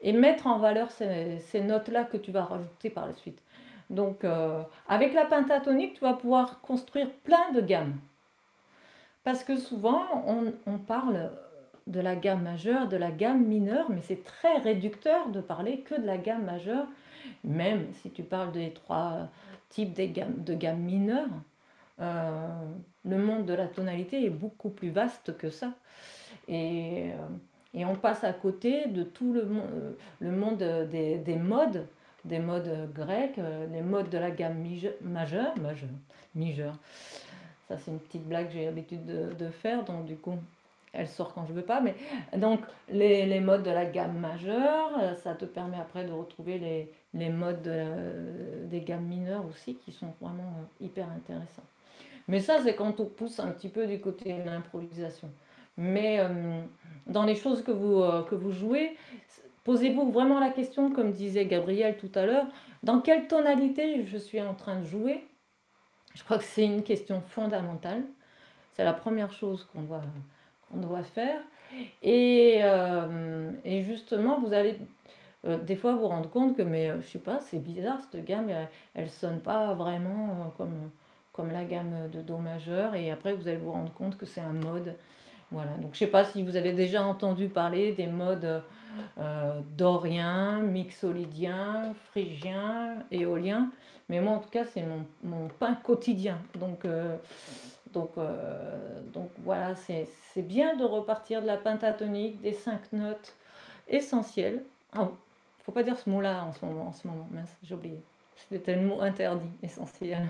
et mettre en valeur ces, ces notes-là que tu vas rajouter par la suite. Donc, euh, avec la pentatonique, tu vas pouvoir construire plein de gammes. Parce que souvent, on, on parle de la gamme majeure, de la gamme mineure, mais c'est très réducteur de parler que de la gamme majeure, même si tu parles des trois types de gammes, de gamme mineures. Euh, le monde de la tonalité est beaucoup plus vaste que ça. Et, euh, et on passe à côté de tout le, monde, le monde des, des modes, des modes grecs, les modes de la gamme majeure, majeure, majeure. Ça, c'est une petite blague que j'ai l'habitude de, de faire, donc du coup, elle sort quand je veux pas. Mais donc, les, les modes de la gamme majeure, ça te permet après de retrouver les, les modes de, des gammes mineures aussi, qui sont vraiment hyper intéressants. Mais ça, c'est quand on pousse un petit peu du côté de l'improvisation. Mais euh, dans les choses que vous, euh, que vous jouez, posez-vous vraiment la question, comme disait Gabriel tout à l'heure, dans quelle tonalité je suis en train de jouer? Je crois que c'est une question fondamentale. C'est la première chose qu'on doit, qu'on doit faire. Et, euh, et justement, vous allez euh, des fois vous rendre compte que, mais euh, je sais pas, c'est bizarre, cette gamme, elle, elle sonne pas vraiment euh, comme, comme la gamme de Do majeur. Et après, vous allez vous rendre compte que c'est un mode. Voilà. Donc, je sais pas si vous avez déjà entendu parler des modes euh, dorien, mixolydien, phrygien, éolien. Mais moi, en tout cas, c'est mon, mon pain quotidien. Donc, euh, donc, euh, donc voilà, c'est c'est bien de repartir de la pentatonique, des cinq notes essentielles. Ah, faut pas dire ce mot-là en ce moment, en ce moment. Mince, j'ai oublié. C'était le mot interdit, essentiel.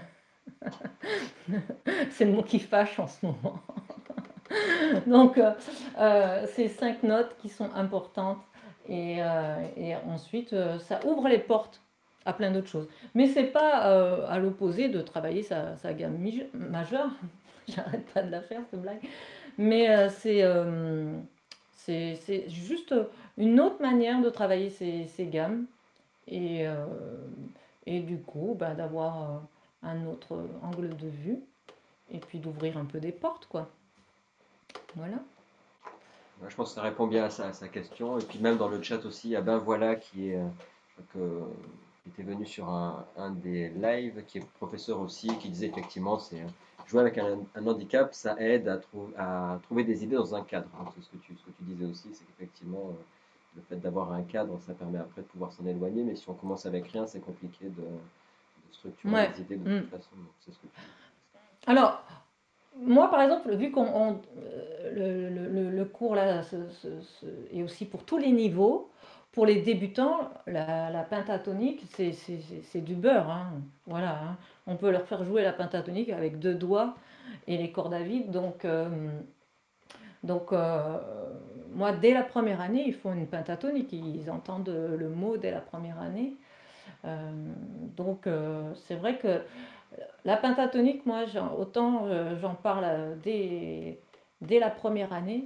C'est le mot qui fâche en ce moment. Donc, euh, euh, ces cinq notes qui sont importantes. Et, euh, et ensuite, euh, ça ouvre les portes à plein d'autres choses. Mais c'est pas euh, à l'opposé de travailler sa, sa gamme majeure. J'arrête pas de la faire, cette blague. Mais euh, c'est euh, c'est c'est juste une autre manière de travailler ces, ces gammes. Et, euh, et du coup, bah, d'avoir euh, un autre angle de vue. Et puis d'ouvrir un peu des portes, quoi. Voilà. Ouais, je pense que ça répond bien à sa, à sa question. Et puis même dans le chat aussi, il y a Ben Voilà qui est, euh, que- qui était venu sur un, un des lives, qui est professeur aussi, qui disait effectivement, c'est euh, jouer avec un, un handicap, ça aide à, trou- à trouver des idées dans un cadre. Hein. C'est ce que tu, ce que tu disais aussi, c'est qu'effectivement, euh, le fait d'avoir un cadre, ça permet après de pouvoir s'en éloigner. Mais si on commence avec rien, c'est compliqué de, de structurer Ouais. les idées de Mm. toute façon. Donc, c'est ce que tu Alors, moi, par exemple, vu qu'on on- euh, le, le- le cours là ce- ce- ce- est aussi pour tous les niveaux, pour les débutants, la, la pentatonique, c'est c'est- c'est- c'est du beurre, hein. Voilà, hein. On peut leur faire jouer la pentatonique avec deux doigts et les cordes à vide. Donc, euh, donc euh, moi, dès la première année, ils font une pentatonique. Ils entendent le mot dès la première année. Euh, donc, euh, c'est vrai que la pentatonique, moi, j'en- autant euh, j'en parle euh, dès, dès la première année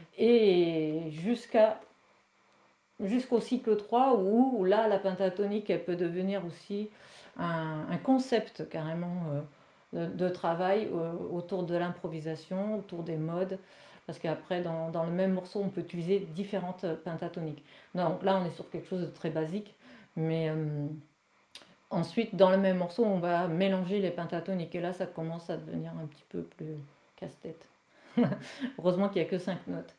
et jusqu'à jusqu'au cycle trois où, où là, la pentatonique, elle peut devenir aussi un, un concept carrément euh, de, de travail euh, autour de l'improvisation, autour des modes. Parce qu'après, dans, dans le même morceau, on peut utiliser différentes pentatoniques. Donc là, on est sur quelque chose de très basique, mais euh, ensuite, dans le même morceau, on va mélanger les pentatoniques. Et là, ça commence à devenir un petit peu plus casse-tête. Heureusement qu'il n'y a que cinq notes.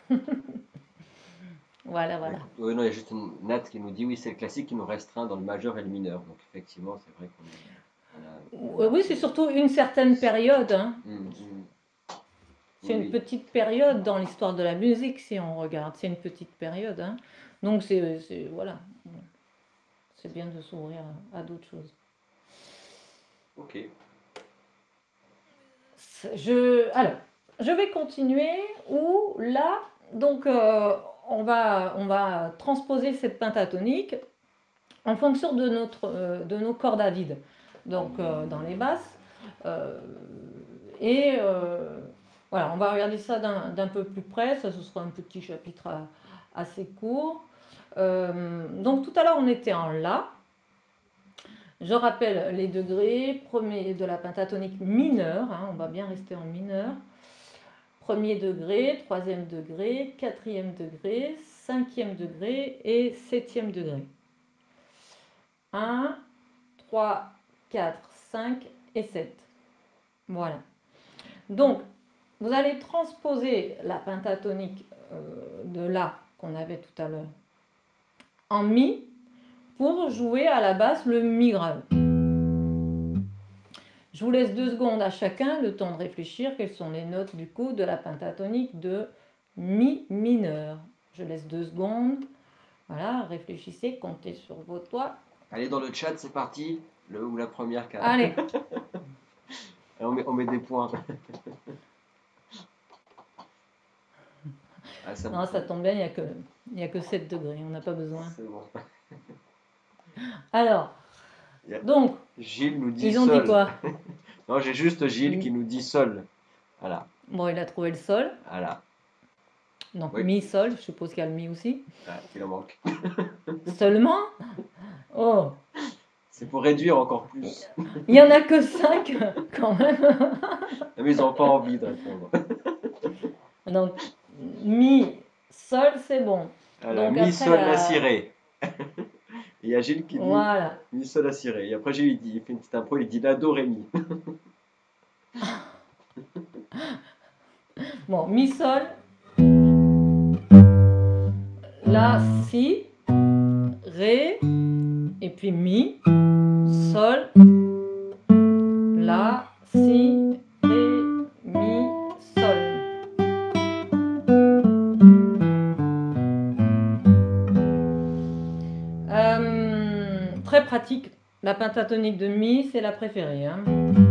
Voilà, voilà. écoutes. Oui, non, il y a juste une Nat qui nous dit oui, c'est le classique qui nous restreint dans le majeur et le mineur. Donc effectivement, c'est vrai qu'on est- on a, on a un Oui, peu. c'est surtout une certaine période, hein. Hum, hum. C'est Oui, une oui. petite période dans l'histoire de la musique, si on regarde. C'est une petite période, hein. Donc, c'est, c'est- voilà. C'est bien de s'ouvrir à, à d'autres choses. Ok. Je, alors, je vais continuer où là, donc, euh, on va, on va transposer cette pentatonique en fonction de, notre, euh, de nos cordes à vide. Donc, euh, dans les basses. Euh, et euh, voilà, on va regarder ça d'un d'un peu plus près. Ça, ce sera un petit chapitre à- assez court. Euh, donc, tout à l'heure, on était en La. Je rappelle les degrés. Premier de la pentatonique mineure, hein, on va bien rester en mineur. Premier degré, troisième degré, quatrième degré, cinquième degré et septième degré. un, trois, quatre, cinq et sept. Voilà. Donc, vous allez transposer la pentatonique euh, de La qu'on avait tout à l'heure en Mi pour jouer à la basse le Mi grave. Je vous laisse deux secondes à chacun, le temps de réfléchir quelles sont les notes du coup de la pentatonique de Mi mineur. Je laisse deux secondes. Voilà, réfléchissez, comptez sur vos doigts. Allez dans le chat, c'est parti. Le ou la première carte. Allez. on, met, on met des points. Ah, ça non, ça tombe bien, il n'y a, que, il y a que sept degrés, on n'a pas besoin. C'est bon. Alors, donc, Gilles nous dit ils ont sol. dit quoi? Non, j'ai juste Gilles qui nous dit sol. Voilà. Bon, il a trouvé le sol. Voilà. Donc, oui. Mi, sol, je suppose qu'il y a le mi aussi. Ah, il en manque. Seulement? Oh. C'est pour réduire encore plus. Il n'y en a que cinq quand même. Mais ils n'ont pas envie de répondre. Donc, mi, sol, c'est bon. Voilà, donc, mi, après, sol, la... la cirée. Il y a Gilles qui dit voilà. mi, sol, la cirée. Et après, Gilles, il, dit, il fait une petite impro, il dit la, do, ré, mi. Bon, mi, sol, la, si, ré, et puis mi, sol, la, si, ré, mi, sol. Euh, très pratique. La pentatonique de mi, c'est la préférée. Hein.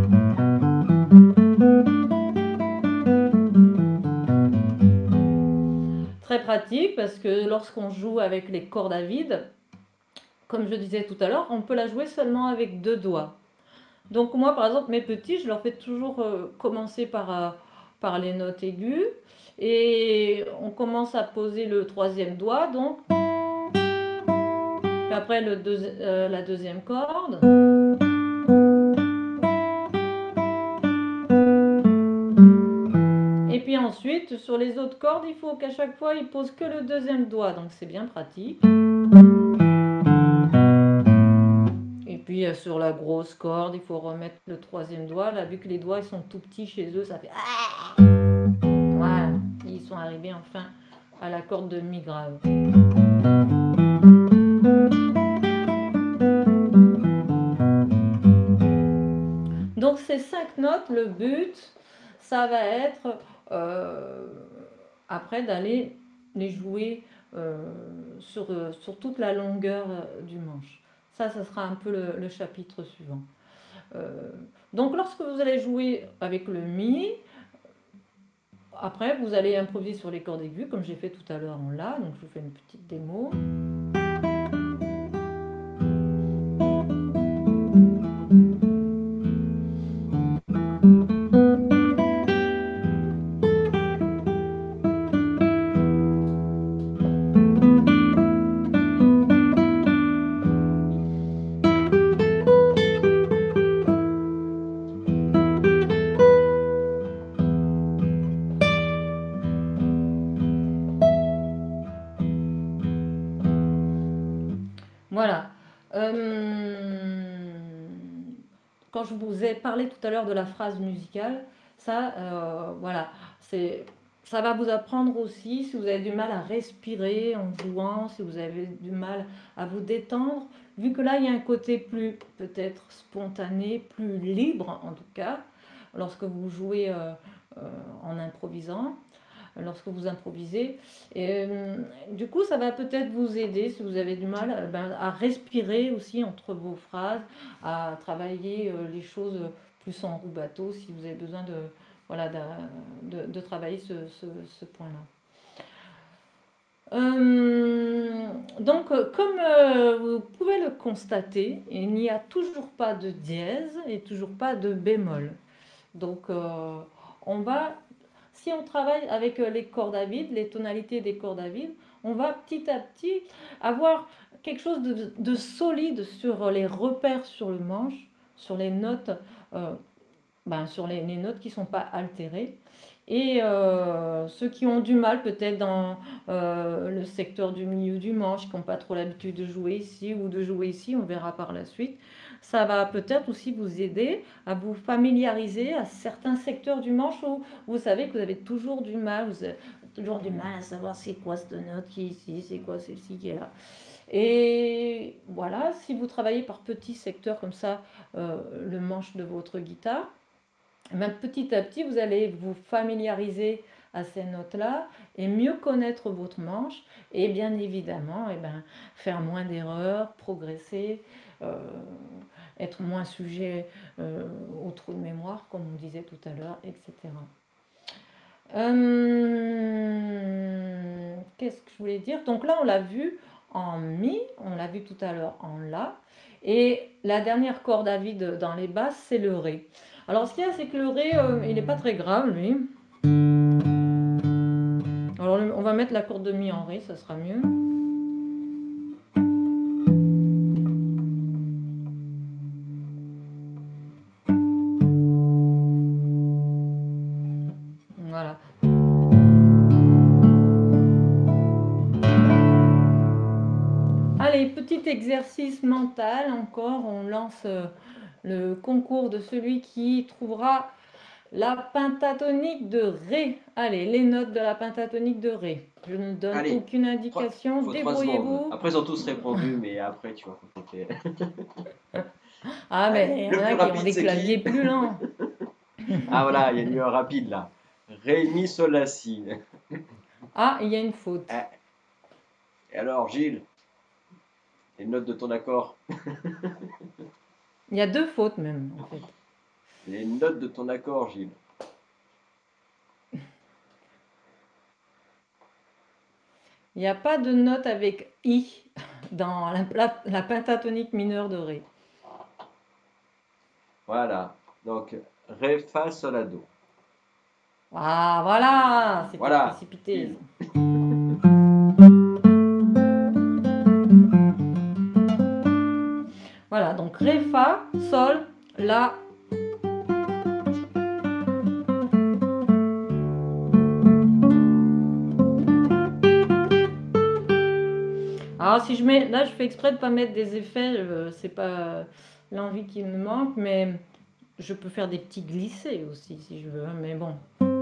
Très pratique parce que lorsqu'on joue avec les cordes à vide, comme je disais tout à l'heure, on peut la jouer seulement avec deux doigts. Donc moi, par exemple, mes petits, je leur fais toujours euh, commencer par, euh, par les notes aiguës. Et on commence à poser le troisième doigt, donc. Puis après, le deux, euh, la deuxième corde. Et puis ensuite, sur les autres cordes, il faut qu'à chaque fois, ils posent que le deuxième doigt. Donc c'est bien pratique. Et puis euh, sur la grosse corde, il faut remettre le troisième doigt. Là, vu que les doigts ils sont tout petits chez eux, ça fait... Voilà, ils sont arrivés enfin à la corde de mi grave. Donc ces cinq notes, le but, ça va être euh, après d'aller les jouer euh, sur, sur toute la longueur du manche. Ça, ça sera un peu le, le chapitre suivant. Euh, donc lorsque vous allez jouer avec le mi, après vous allez improviser sur les cordes aiguës, comme j'ai fait tout à l'heure en la. Donc je vous fais une petite démo. Voilà. Euh, quand je vous ai parlé tout à l'heure de la phrase musicale, ça, euh, voilà, c'est, ça va vous apprendre aussi si vous avez du mal à respirer en jouant, si vous avez du mal à vous détendre, vu que là, il y a un côté plus peut-être spontané, plus libre en tout cas, lorsque vous jouez euh, euh, en improvisant. Lorsque vous improvisez. Et, euh, du coup, ça va peut-être vous aider si vous avez du mal euh, ben, à respirer aussi entre vos phrases, à travailler euh, les choses plus en roue bateau si vous avez besoin de, voilà, de, de, de travailler ce, ce, ce point-là. Euh, donc, comme euh, vous pouvez le constater, il n'y a toujours pas de dièse et toujours pas de bémol. Donc, euh, on va... Si on travaille avec les cordes à vide, les tonalités des cordes à vide, on va petit à petit avoir quelque chose de, de solide sur les repères sur le manche, sur les notes, euh, ben sur les, les notes qui ne sont pas altérées. Et euh, ceux qui ont du mal peut-être dans euh, le secteur du milieu du manche, qui n'ont pas trop l'habitude de jouer ici ou de jouer ici, on verra par la suite, ça va peut-être aussi vous aider à vous familiariser à certains secteurs du manche où vous savez que vous avez toujours du mal, vous avez toujours du mal à savoir c'est quoi cette note qui est ici, c'est quoi celle-ci qui est là. Et voilà, si vous travaillez par petits secteurs comme ça, euh, le manche de votre guitare, eh bien, petit à petit, vous allez vous familiariser à ces notes-là et mieux connaître votre manche et bien évidemment eh bien, faire moins d'erreurs, progresser, euh, être moins sujet euh, au trou de mémoire, comme on disait tout à l'heure, et cetera. Euh, Qu'est-ce que je voulais dire? Donc là, on l'a vu en mi, on l'a vu tout à l'heure en la, et la dernière corde à vide dans les basses, c'est le ré. Alors ce qu'il y a, c'est que le ré, euh, il n'est pas très grave, lui. Alors on va mettre la corde de mi en ré, ça sera mieux. Voilà. Allez, petit exercice mental encore, on lance le concours de celui qui trouvera la pentatonique de Ré. Allez, les notes de la pentatonique de Ré. Je ne donne Allez, aucune indication, débrouillez-vous. Après, ils ont tous répondu, mais après, tu vois, faut compter. Ah, mais il y en a qui ont des claviers plus lents. Ah, voilà, il y a eu un rapide là. Ré, mi, sol, la, si. Ah, il y a une faute. Ah. Et alors, Gilles, les notes de ton accord. Il y a deux fautes même, en fait. Les notes de ton accord, Gilles. Il n'y a pas de note avec I dans la, la, la pentatonique mineure de Ré. Voilà. Donc, Ré, Fa, Sol, La, Do. Ah, voilà. C'était voilà. précipité. Voilà, donc Ré, Fa, Sol, La. Alors si je mets, là je fais exprès de ne pas mettre des effets, euh, c'est pas l'envie qui me manque, mais je peux faire des petits glissés aussi si je veux, mais bon.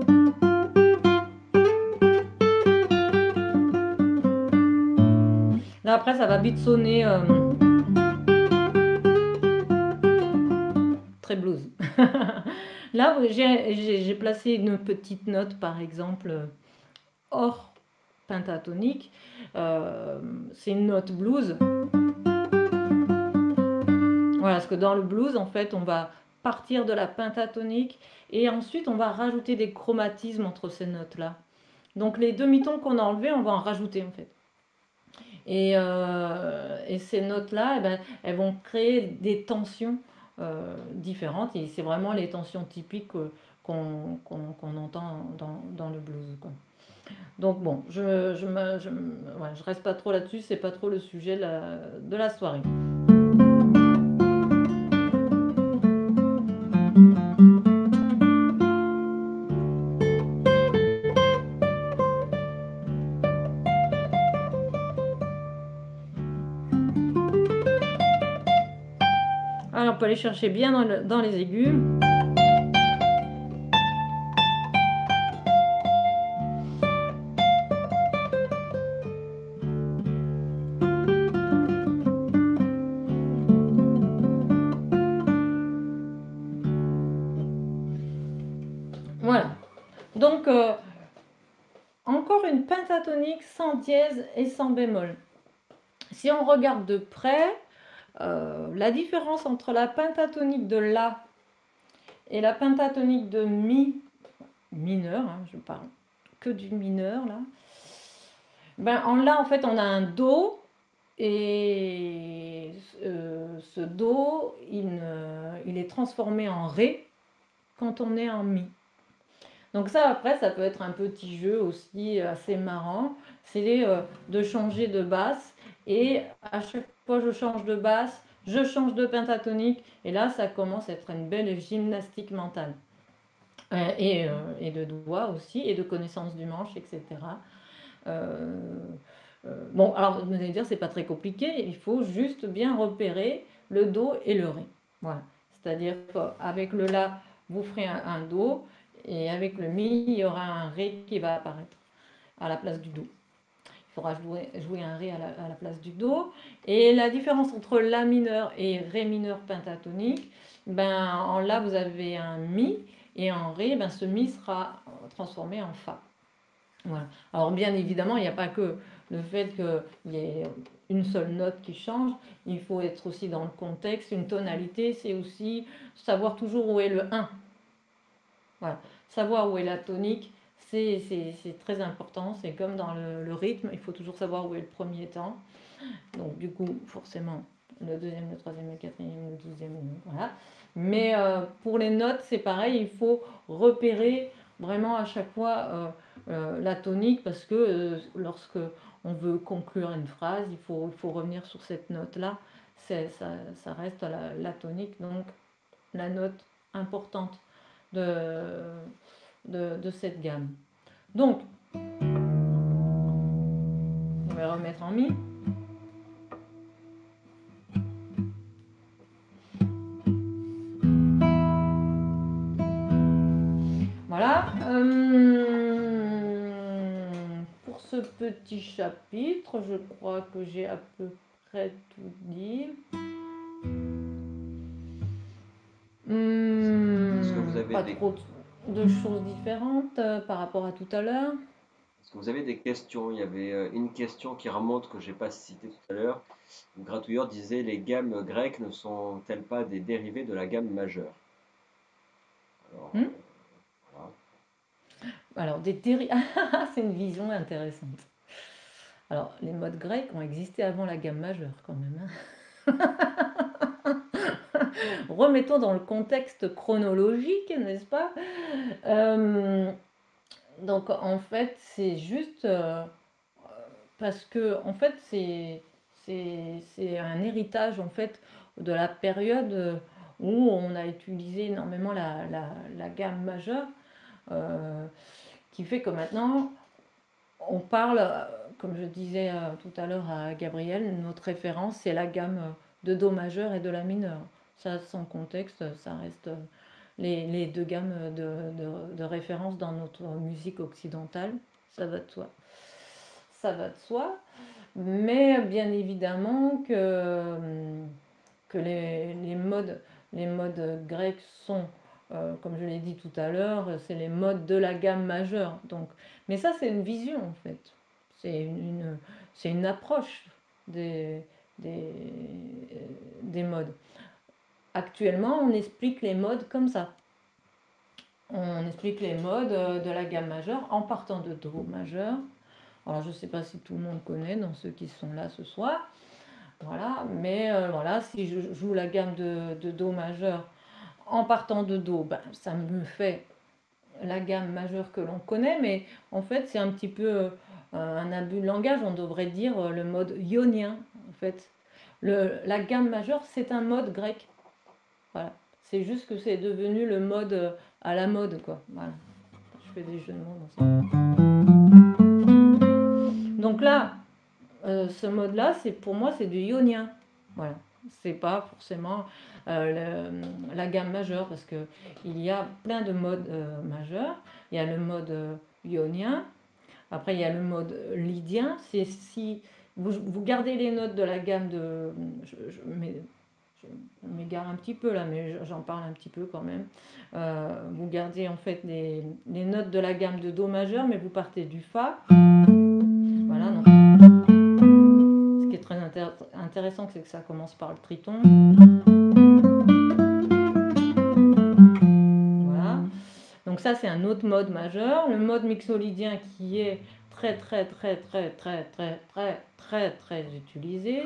Là après ça va vite sonner euh, très blues. Là j'ai placé une petite note par exemple hors pentatonique, euh, c'est une note blues. Voilà, parce que dans le blues en fait on va partir de la pentatonique et ensuite on va rajouter des chromatismes entre ces notes là. Donc les demi-tons qu'on a enlevés, on va en rajouter en fait. Et, euh, et ces notes-là, eh ben, elles vont créer des tensions euh, différentes. Et c'est vraiment les tensions typiques euh, qu'on qu'on, qu'on entend dans, dans le blues, quoi. Donc bon, je je, me, je, ouais, je reste pas trop là-dessus, c'est pas trop le sujet de la, de la soirée. Alors on peut aller chercher bien dans, le, dans les aigus. Voilà. Donc, euh, encore une pentatonique sans dièse et sans bémol. Si on regarde de près, euh, la différence entre la pentatonique de La et la pentatonique de Mi mineur, hein, je parle que du mineur là, ben, en La en fait on a un Do et euh, ce Do il, ne, il est transformé en Ré quand on est en Mi. Donc ça après ça peut être un petit jeu aussi assez marrant, c'est euh, de changer de basse et à chaque fois je change de basse, je change de pentatonique et là ça commence à être une belle gymnastique mentale. Euh, et, euh, et de doigts aussi, et de connaissance du manche, et cetera. Euh, euh, bon, alors vous allez dire, c'est pas très compliqué, il faut juste bien repérer le do et le ré. Voilà. C'est-à-dire qu'avec le la, vous ferez un, un do, et avec le mi, il y aura un ré qui va apparaître à la place du do. Il faudra jouer, jouer un ré à la, à la place du do. Et la différence entre la mineur et ré mineur pentatonique, ben, en la, vous avez un mi, et en ré, ben, ce mi sera transformé en fa. Voilà. Alors bien évidemment, il n'y a pas que le fait qu'il y ait une seule note qui change, il faut être aussi dans le contexte, une tonalité, c'est aussi savoir toujours où est le un. Voilà. Savoir où est la tonique, c'est très important, c'est comme dans le, le rythme, il faut toujours savoir où est le premier temps. Donc du coup, forcément, le deuxième, le troisième, le quatrième, le douzième, voilà. Mais euh, pour les notes, c'est pareil, il faut repérer vraiment à chaque fois euh, euh, la tonique, parce que euh, lorsque on veut conclure une phrase, il faut, il faut revenir sur cette note-là. Ça, ça reste la, la tonique, donc la note importante de, de, de cette gamme. Donc, on va remettre en mi. Voilà. Euh, pour ce petit chapitre, je crois que j'ai à peu près tout dit. Hum, Est-ce que vous avez pas des... trop de choses différentes euh, par rapport à tout à l'heure. Est-ce que vous avez des questions? Il y avait euh, une question qui remonte que je n'ai pas citée tout à l'heure. Le gratouilleur disait: les gammes grecques ne sont-elles pas des dérivés de la gamme majeure? Alors, Hum euh, voilà. Alors, des dérives. C'est une vision intéressante. Alors, les modes grecs ont existé avant la gamme majeure, quand même. Hein. Remettons dans le contexte chronologique, n'est-ce pas? euh, Donc, en fait, c'est juste euh, parce que, en fait, c'est c'est un héritage, en fait, de la période où on a utilisé énormément la, la, la gamme majeure, euh, qui fait que maintenant, on parle, comme je disais euh, tout à l'heure à Gabriel, notre référence, c'est la gamme de Do majeur et de La mineur. Ça, sans contexte, ça reste les, les deux gammes de, de, de référence dans notre musique occidentale. Ça va de soi. Ça va de soi. Mais bien évidemment que, que les, les, modes, les modes grecs sont, euh, comme je l'ai dit tout à l'heure, c'est les modes de la gamme majeure. Donc, mais ça, c'est une vision en fait. C'est une, une, c'est une approche des, des, des modes. Actuellement, on explique les modes comme ça. On explique les modes de la gamme majeure en partant de Do majeur. Alors, je ne sais pas si tout le monde connaît dans ceux qui sont là ce soir. Voilà, mais euh, voilà, si je joue la gamme de, de Do majeur en partant de Do, ben, ça me fait la gamme majeure que l'on connaît, mais en fait, c'est un petit peu euh, un abus de langage. On devrait dire euh, le mode ionien. En fait, le, la gamme majeure, c'est un mode grec. Voilà, c'est juste que c'est devenu le mode euh, à la mode, quoi. Voilà, je fais des jeux de mots dans ça. Donc là, euh, ce mode-là, c'est pour moi, c'est du ionien. Voilà, c'est pas forcément euh, le, la gamme majeure, parce que il y a plein de modes euh, majeurs. Il y a le mode euh, ionien. Après, il y a le mode lydien. C'est si vous, vous, gardez les notes de la gamme de, je, je, je m'égare un petit peu là, mais j'en parle un petit peu quand même. Euh, vous gardez en fait les, les notes de la gamme de Do majeur, mais vous partez du Fa. Voilà, donc ce qui est très intér intéressant, c'est que ça commence par le triton. Voilà. Donc ça, c'est un autre mode majeur. Le mode mixolydien qui est très très très très très très très très très utilisé.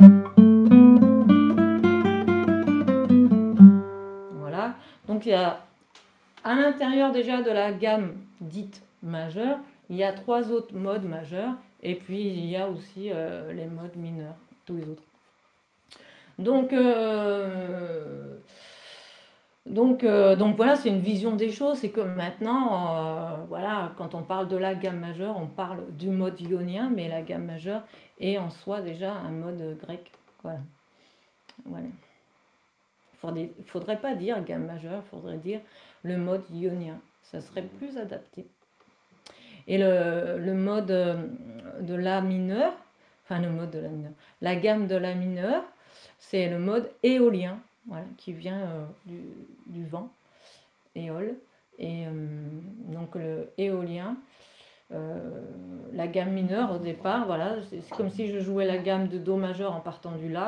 Voilà. Donc il y a à l'intérieur déjà de la gamme dite majeure, il y a trois autres modes majeurs, et puis il y a aussi euh, les modes mineurs, tous les autres. Donc, euh, Donc, euh, donc voilà, c'est une vision des choses. C'est que maintenant, euh, voilà, quand on parle de la gamme majeure, on parle du mode ionien, mais la gamme majeure est en soi déjà un mode grec. Voilà. Voilà. Il ne faudrait pas dire gamme majeure, il faudrait dire le mode ionien. Ça serait plus adapté. Et le, le mode de la mineur, enfin le mode de la mineur, la gamme de la mineur, c'est le mode éolien, voilà, qui vient euh, du, du vent, éole. Et euh, donc le éolien, euh, la gamme mineure au départ, voilà, c'est comme si je jouais la gamme de Do majeur en partant du La.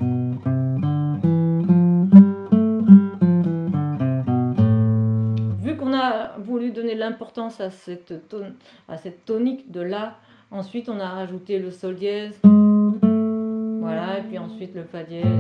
Vu qu'on a voulu donner l'importance à cette, ton, à cette tonique de La, ensuite on a rajouté le Sol dièse, voilà, et puis ensuite le Fa dièse.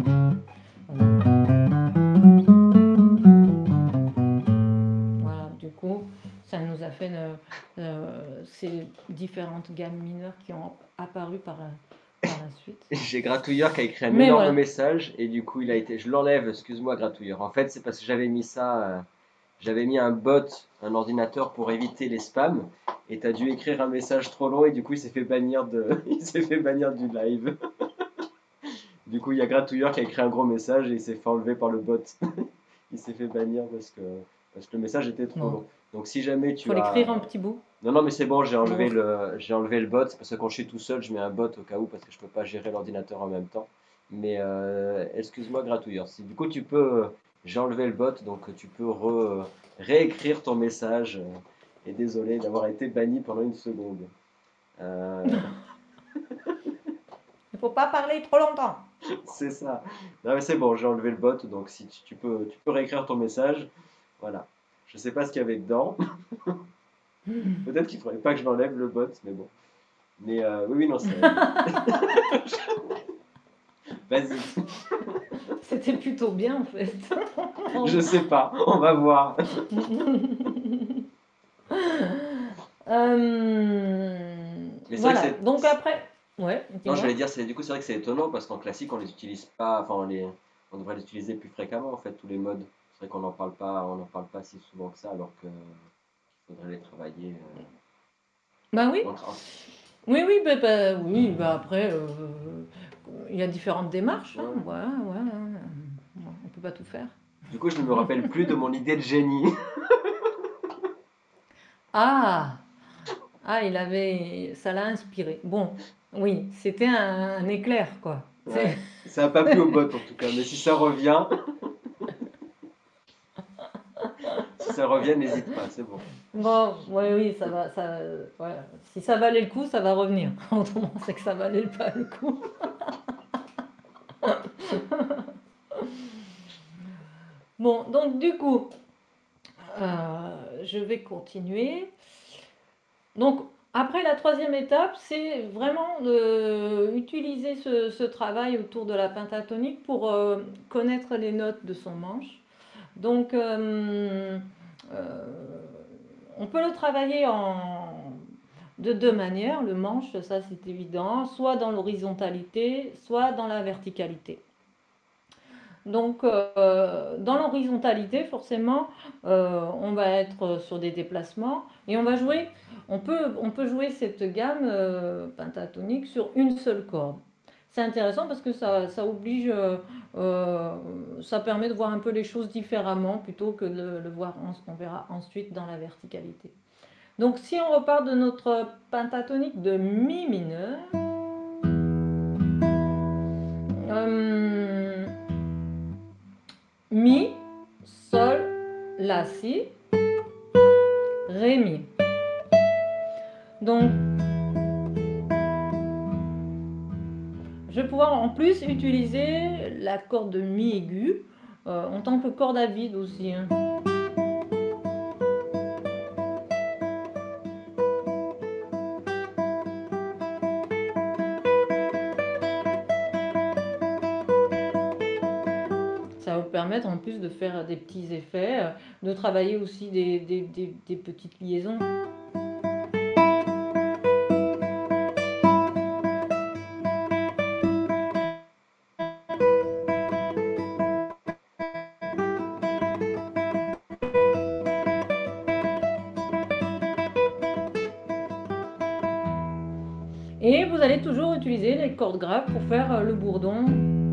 Voilà, du coup, ça nous a fait euh, euh, ces différentes gammes mineures qui ont apparu par, par la suite. J'ai Gratouilleur qui a écrit un Mais énorme voilà. message et du coup il a été. Je l'enlève, excuse-moi Gratouilleur. En fait, c'est parce que j'avais mis ça. euh, J'avais mis un bot, un ordinateur pour éviter les spams et t'as dû écrire un message trop long et du coup il s'est fait bannir de. Il s'est fait bannir du live. Du coup, il y a Gratouilleur qui a écrit un gros message et il s'est fait enlever par le bot. Il s'est fait bannir parce que, parce que le message était trop Non. long. Donc si jamais Il tu faut as... l'écrire en petits bouts. Non, non, mais c'est bon, j'ai enlevé, Bon. le, j'ai enlevé le bot. C'est parce que quand je suis tout seul, je mets un bot au cas où parce que je peux pas gérer l'ordinateur en même temps. Mais euh, excuse-moi, Gratouilleur. Si, du coup, tu peux... J'ai enlevé le bot, donc tu peux re- réécrire ton message. euh, Et désolé d'avoir été banni pendant une seconde. Euh, Il ne faut pas parler trop longtemps. C'est ça. Non mais c'est bon, j'ai enlevé le bot, donc si tu, tu peux, tu peux réécrire ton message. Voilà. Je sais pas ce qu'il y avait dedans. Peut-être qu'il faudrait pas que je l'enlève le bot, mais bon. Mais euh, oui, oui, non, c'est. Vas-y. C'était plutôt bien en fait. Je sais pas, on va voir. euh, Mais c'est vrai voilà. que c'est- Donc après, ouais. Non, dis-moi. je voulais dire, c'est du coup, c'est vrai que c'est étonnant parce qu'en classique, on les utilise pas. Enfin, on les, on devrait les utiliser plus fréquemment en fait, tous les modes. C'est vrai qu'on n'en parle pas, on n'en parle pas si souvent que ça, alors que qu'il faudrait les travailler. euh, Bah oui. entre- entre- Oui, oui, bah, bah, oui, bah après, euh, il y a différentes démarches. Hein, Ouais. voilà, voilà. On peut pas tout faire. Du coup, je ne me rappelle plus de mon idée de génie. Ah, ah, il avait, ça l'a inspiré. Bon, oui, c'était un, un éclair, quoi. Ouais. Ça n'a pas plu au bot en tout cas, mais si ça revient, si ça revient, n'hésite pas, c'est bon. Bon, oui, oui, ça va, ça, ouais. Si ça valait le coup, ça va revenir. Autrement, c'est que ça valait pas le coup. Bon, donc du coup, euh, je vais continuer. Donc, après la troisième étape, c'est vraiment d'utiliser ce, ce travail autour de la pentatonique pour euh, connaître les notes de son manche. Donc, euh, euh, on peut le travailler en, de deux manières. Le manche, ça c'est évident, soit dans l'horizontalité, soit dans la verticalité. Donc, euh, dans l'horizontalité, forcément, euh, on va être sur des déplacements et on va jouer, on peut, on peut jouer cette gamme euh, pentatonique sur une seule corde. C'est intéressant parce que ça, ça oblige, euh, euh, ça permet de voir un peu les choses différemment plutôt que de le voir, on verra ensuite dans la verticalité. Donc, si on repart de notre pentatonique de mi mineur, euh, Mi, Sol, La, Si, Ré, Mi. Donc, je vais pouvoir en plus utiliser la corde de Mi aigu euh, en tant que corde à vide aussi. Hein. Ça va vous permettre en plus de faire des petits effets, de travailler aussi des, des, des, des petites liaisons. Et vous allez toujours utiliser les cordes graves pour faire euh, le bourdon.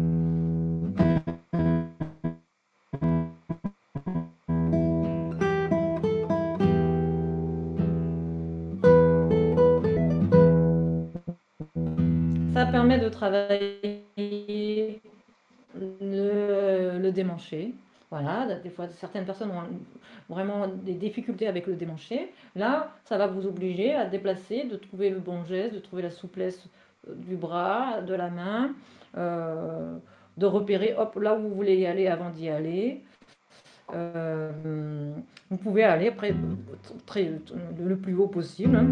Ça permet de travailler le, le démanché. Voilà, des fois certaines personnes ont vraiment des difficultés avec le démanché. Là, ça va vous obliger à déplacer, de trouver le bon geste, de trouver la souplesse du bras, de la main, euh, de repérer hop, là où vous voulez y aller avant d'y aller. Euh, vous pouvez aller après très, le plus haut possible. Hein.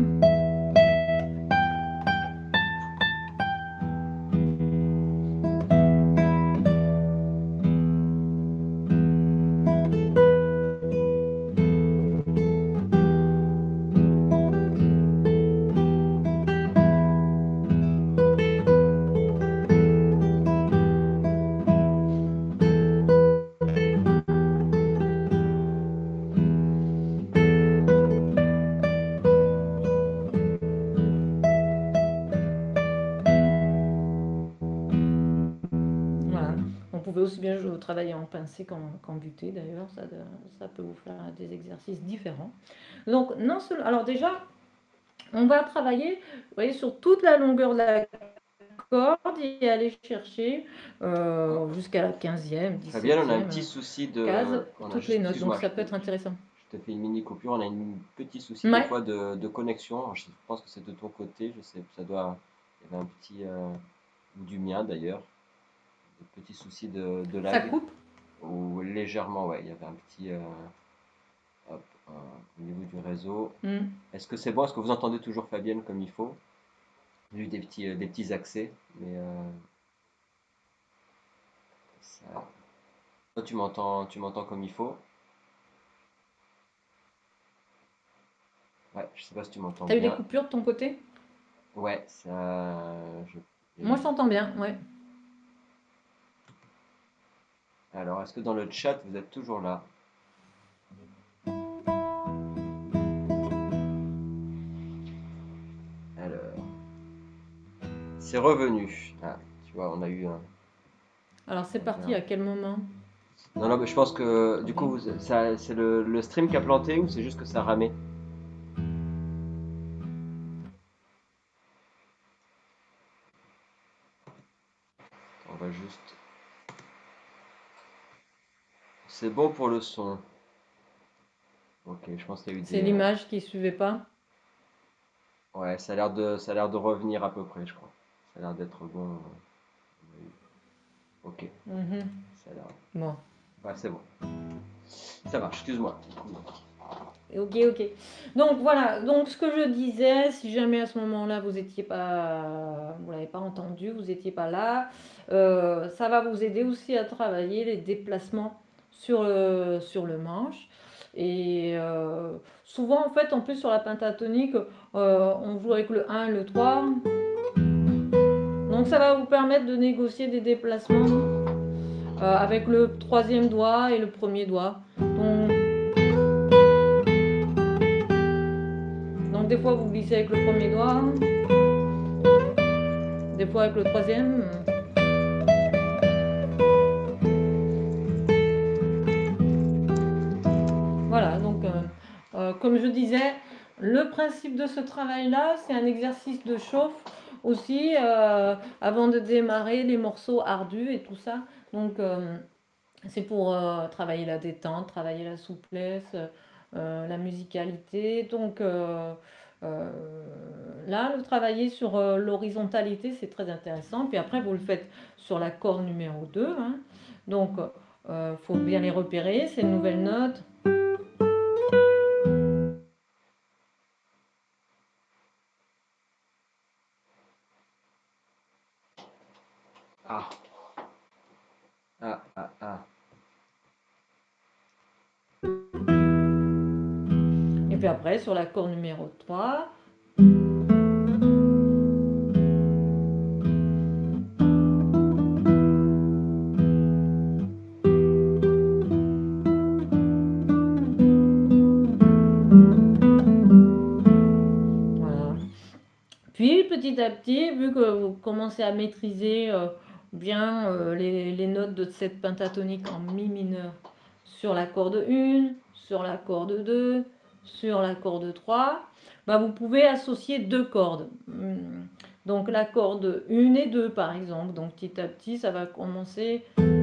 Aussi bien travailler en pincé qu'en butée d'ailleurs, ça, ça peut vous faire des exercices différents. Donc non seulement, alors déjà, on va travailler, vous voyez, sur toute la longueur de la corde et aller chercher euh, jusqu'à la quinzième, dix-septième. Fabienne, on a un petit souci de case, toutes les notes, donc ça peut être intéressant. Je te fais une mini coupure, on a un petit souci ouais. des fois de, de connexion. Alors, je pense que c'est de ton côté, je sais, ça doit, il y avait un petit, euh, ou du mien d'ailleurs. Des petits soucis de, de lag. Ça coupe Ou légèrement, ouais. Il y avait un petit. Euh, hop, euh, au niveau du réseau. Mm. Est-ce que c'est bon? Est-ce que vous entendez toujours Fabienne comme il faut? J'ai eu des petits, euh, des petits accès. Mais. Euh, ça... Toi, tu m'entends, tu m'entends comme il faut? Ouais, je sais pas si tu m'entends bien. T'as eu des coupures de ton côté? Ouais, ça. Je... Moi, je t'entends bien, ouais. Alors, est-ce que dans le chat, vous êtes toujours là? Alors, c'est revenu. Ah, tu vois, on a eu un... Alors, c'est parti, à quel moment? Non, non, mais je pense que, du coup, vous- ça, c'est le, le stream qui a planté ou c'est juste que ça ramait? On va juste... C'est bon pour le son. Ok, je pense qu'il y a eu des... C'est l'image qui suivait pas? Ouais, ça a l'air de, ça a l'air de revenir à peu près, je crois. Ça a l'air d'être bon. Ok, Mhm. ça a l'air... Bon. Ouais, c'est bon. Ça marche, excuse-moi. Ok, ok. Donc voilà, donc ce que je disais, si jamais à ce moment-là vous étiez pas, vous l'avez pas entendu, vous étiez pas là, euh, ça va vous aider aussi à travailler les déplacements sur le, sur le manche. Et euh, souvent en fait, en plus sur la pentatonique, euh, on joue avec le un, le trois. Donc ça va vous permettre de négocier des déplacements euh, avec le troisième doigt et le premier doigt. Donc, Donc des fois vous glissez avec le premier doigt, des fois avec le troisième. Voilà, donc euh, euh, comme je disais, le principe de ce travail-là, c'est un exercice de chauffe aussi euh, avant de démarrer les morceaux ardus et tout ça. Donc euh, c'est pour euh, travailler la détente, travailler la souplesse, euh, la musicalité. Donc euh, euh, là, le travailler sur euh, l'horizontalité, c'est très intéressant. Puis après, vous le faites sur la corde numéro deux. Hein. Donc, il euh, faut bien les repérer, ces nouvelles notes. Ah. Ah, ah, ah. Et puis après, sur la corde numéro trois. petit à petit, vu que vous commencez à maîtriser euh, bien euh, les, les notes de cette pentatonique en mi mineur sur la corde un, sur la corde deux, sur la corde trois, bah vous pouvez associer deux cordes. Donc la corde un et deux par exemple. Donc petit à petit, ça va commencer.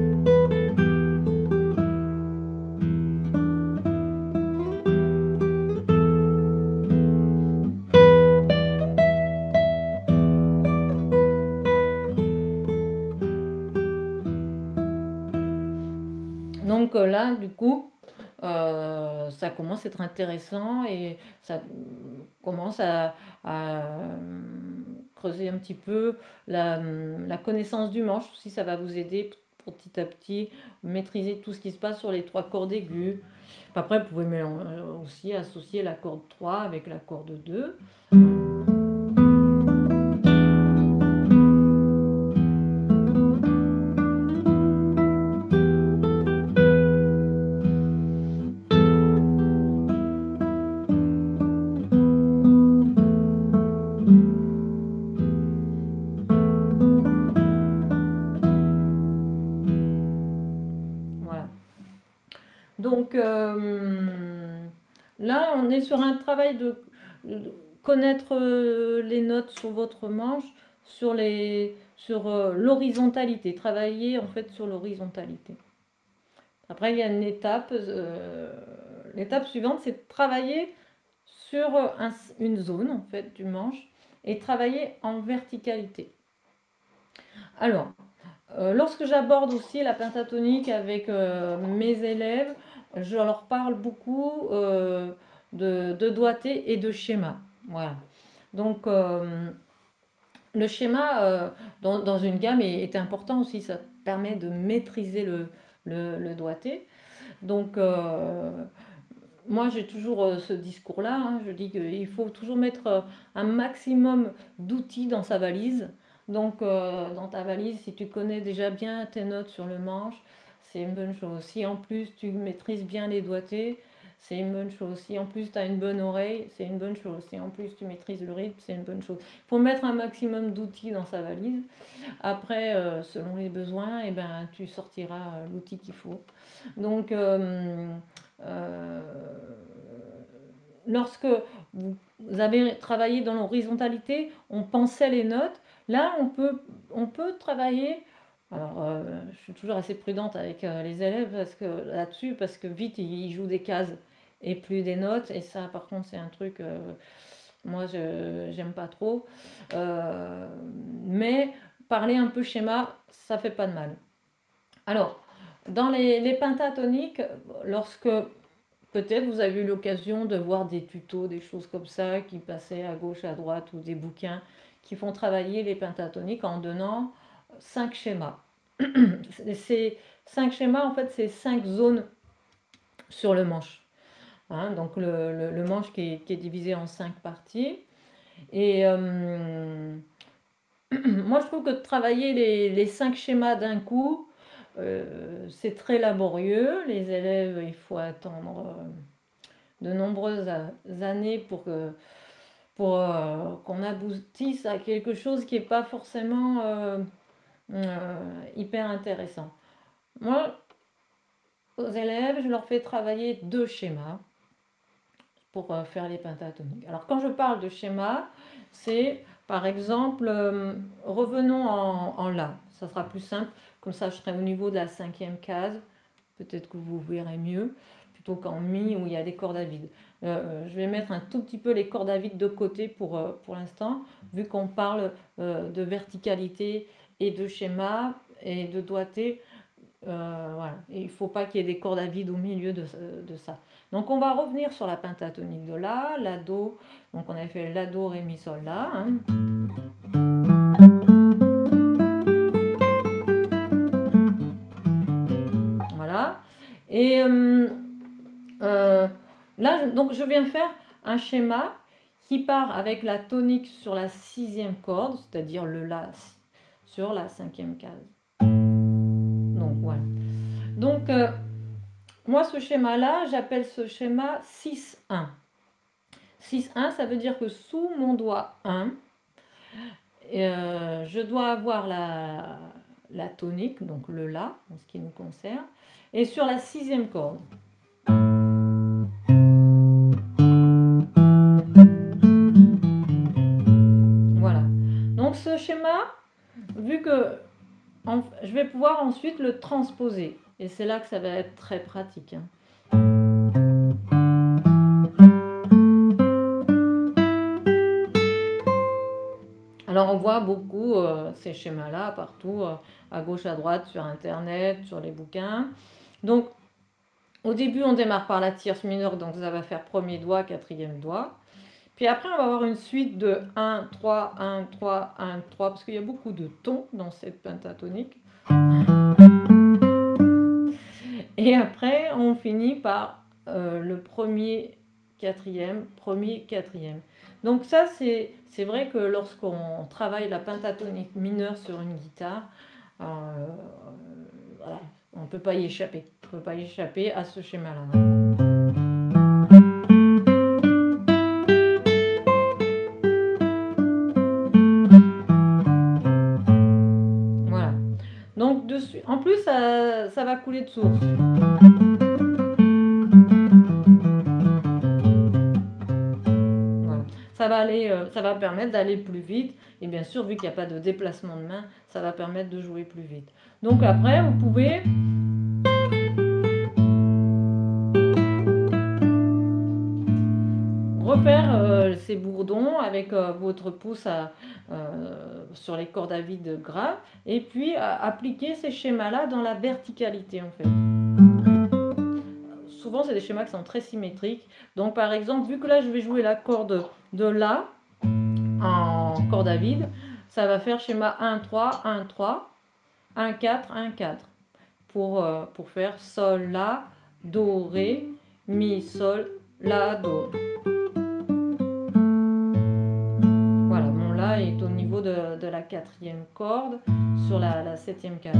Donc là, du coup, euh, ça commence à être intéressant et ça commence à, à creuser un petit peu la, la connaissance du manche. Si ça va vous aider pour petit à petit maîtriser tout ce qui se passe sur les trois cordes aiguës. Après, vous pouvez aussi associer la corde trois avec la corde deux. Donc euh, là, on est sur un travail de, de connaître les notes sur votre manche, sur les, sur euh, l'horizontalité, travailler en fait sur l'horizontalité. Après, il y a une étape, euh, l'étape suivante, c'est de travailler sur un, une zone en fait du manche et travailler en verticalité. Alors, euh, lorsque j'aborde aussi la pentatonique avec euh, mes élèves, je leur parle beaucoup euh, de, de doigté et de schéma. Voilà. Donc, euh, le schéma euh, dans, dans, une gamme est, est, important aussi. Ça permet de maîtriser le, le, le doigté. Donc, euh, moi, j'ai toujours euh, ce discours-là. Hein. Je dis qu'il faut toujours mettre euh, un maximum d'outils dans sa valise. Donc, euh, dans ta valise, si tu connais déjà bien tes notes sur le manche, c'est une bonne chose. Si en plus tu maîtrises bien les doigtés, c'est une bonne chose. Si en plus tu as une bonne oreille, c'est une bonne chose. Si en plus tu maîtrises le rythme, c'est une bonne chose. Il faut mettre un maximum d'outils dans sa valise. Après, euh, selon les besoins, eh ben, tu sortiras euh, l'outil qu'il faut. Donc, euh, euh, lorsque vous avez travaillé dans l'horizontalité, on pensait les notes. Là, on peut, on peut travailler. Alors, euh, je suis toujours assez prudente avec euh, les élèves parce que là-dessus, parce que vite ils jouent des cases et plus des notes. Et ça, par contre, c'est un truc, euh, moi, je j'aime pas trop. Euh, mais parler un peu schéma, ça fait pas de mal. Alors, dans les, les pentatoniques, lorsque peut-être vous avez eu l'occasion de voir des tutos, des choses comme ça qui passaient à gauche, à droite ou des bouquins qui font travailler les pentatoniques en donnant cinq schémas. Ces cinq schémas, en fait, c'est cinq zones sur le manche. Hein, donc le, le, le manche qui est, qui est divisé en cinq parties. Et euh, moi, je trouve que de travailler les, les cinq schémas d'un coup, euh, c'est très laborieux. Les élèves, il faut attendre de nombreuses années pour que pour euh, qu'on aboutisse à quelque chose qui n'est pas forcément euh, euh, hyper intéressant. Moi, aux élèves, je leur fais travailler deux schémas pour euh, faire les pentatoniques. Alors, quand je parle de schéma, c'est par exemple, euh, revenons en, en La. Ça sera plus simple, comme ça je serai au niveau de la cinquième case. Peut-être que vous verrez mieux, plutôt qu'en Mi où il y a des cordes à vide. Euh, je vais mettre un tout petit peu les cordes à vide de côté pour, euh, pour l'instant, vu qu'on parle euh, de verticalité et de schéma et de doigté. Euh, voilà. Et il ne faut pas qu'il y ait des cordes à vide au milieu de, de ça. Donc on va revenir sur la pentatonique de La, La, Do. Donc on a fait La, Do, Ré, Mi, Sol, La. Hein. Voilà. Et euh, euh, là, donc je viens faire un schéma qui part avec la tonique sur la sixième corde, c'est-à-dire le La sur la cinquième case. Donc voilà. Donc euh, moi ce schéma-là, j'appelle ce schéma six un. six un, ça veut dire que sous mon doigt un, Et, euh, je dois avoir la, la tonique, donc le La, en ce qui nous concerne, et sur la sixième corde. Voilà. Donc ce schéma, vu que en, je vais pouvoir ensuite le transposer, et c'est là que ça va être très pratique. Hein. Alors on voit beaucoup euh, ces schémas-là partout, euh, à gauche, à droite, sur Internet, sur les bouquins. Donc au début on démarre par la tierce mineure, donc ça va faire premier doigt, quatrième doigt. Puis après on va avoir une suite de un, trois, un, trois, un, trois, parce qu'il y a beaucoup de tons dans cette pentatonique. Et après on finit par euh, le premier, quatrième, premier, quatrième. Donc ça, c'est, c'est vrai que lorsqu'on travaille la pentatonique mineure sur une guitare, euh, voilà, on ne peut pas y échapper. On ne peut pas y échapper à ce schéma-là. Voilà. Donc, dessus. En plus, ça, ça va couler de source. Ça va, aller, euh, ça va permettre d'aller plus vite. Et bien sûr, vu qu'il n'y a pas de déplacement de main, ça va permettre de jouer plus vite. Donc après, vous pouvez refaire euh, ces bourdons avec euh, votre pouce à, euh, sur les cordes à vide graves. Et puis à, appliquer ces schémas-là dans la verticalité en fait. Souvent, c'est des schémas qui sont très symétriques. Donc par exemple, vu que là, je vais jouer la corde de La en corde à vide, ça va faire schéma un trois, un trois, un quatre, un quatre pour, euh, pour faire Sol, La, Do, Ré, Mi, Sol, La, Do. Voilà, mon La est au niveau de, de la quatrième corde sur la, la septième carte.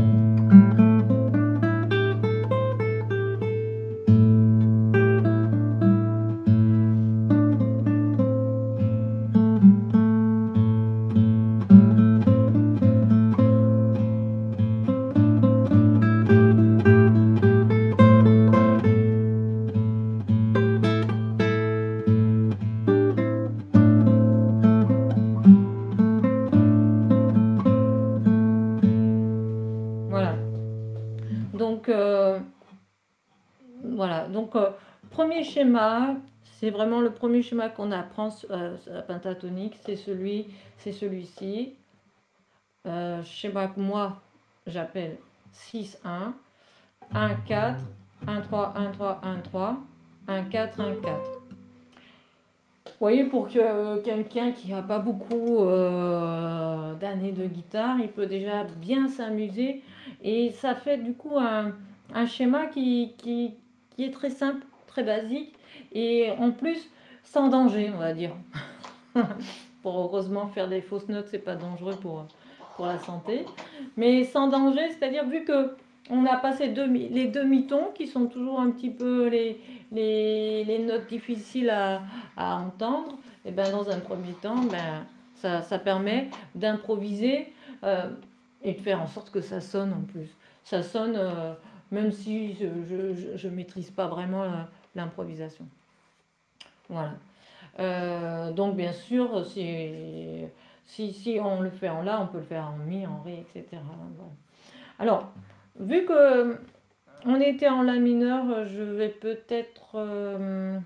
Donc, euh, voilà. Donc, euh, premier schéma, c'est vraiment le premier schéma qu'on apprend euh, à la pentatonique, c'est celui, c'est celui-ci. Euh, schéma que moi, j'appelle six un, un quatre, un trois, un trois, un trois, un quatre, un quatre. Vous voyez, pour que euh, quelqu'un qui n'a pas beaucoup euh, d'années de guitare, il peut déjà bien s'amuser. Et ça fait du coup un, un schéma qui, qui, qui est très simple, très basique. Et en plus, sans danger, on va dire. Pour heureusement faire des fausses notes, c'est pas dangereux pour, pour la santé. Mais sans danger, c'est-à-dire vu que on a passé demi, les demi-tons qui sont toujours un petit peu les, les, les notes difficiles à, à entendre, et ben dans un premier temps, ben, ça, ça permet d'improviser euh, et de faire en sorte que ça sonne en plus. Ça sonne euh, même si je ne maîtrise pas vraiment l'improvisation. Voilà. Euh, donc bien sûr, si, si, si on le fait en La, on peut le faire en Mi, en Ré, et cetera. Voilà. Alors, vu que on était en La mineur, je vais peut-être... Euh,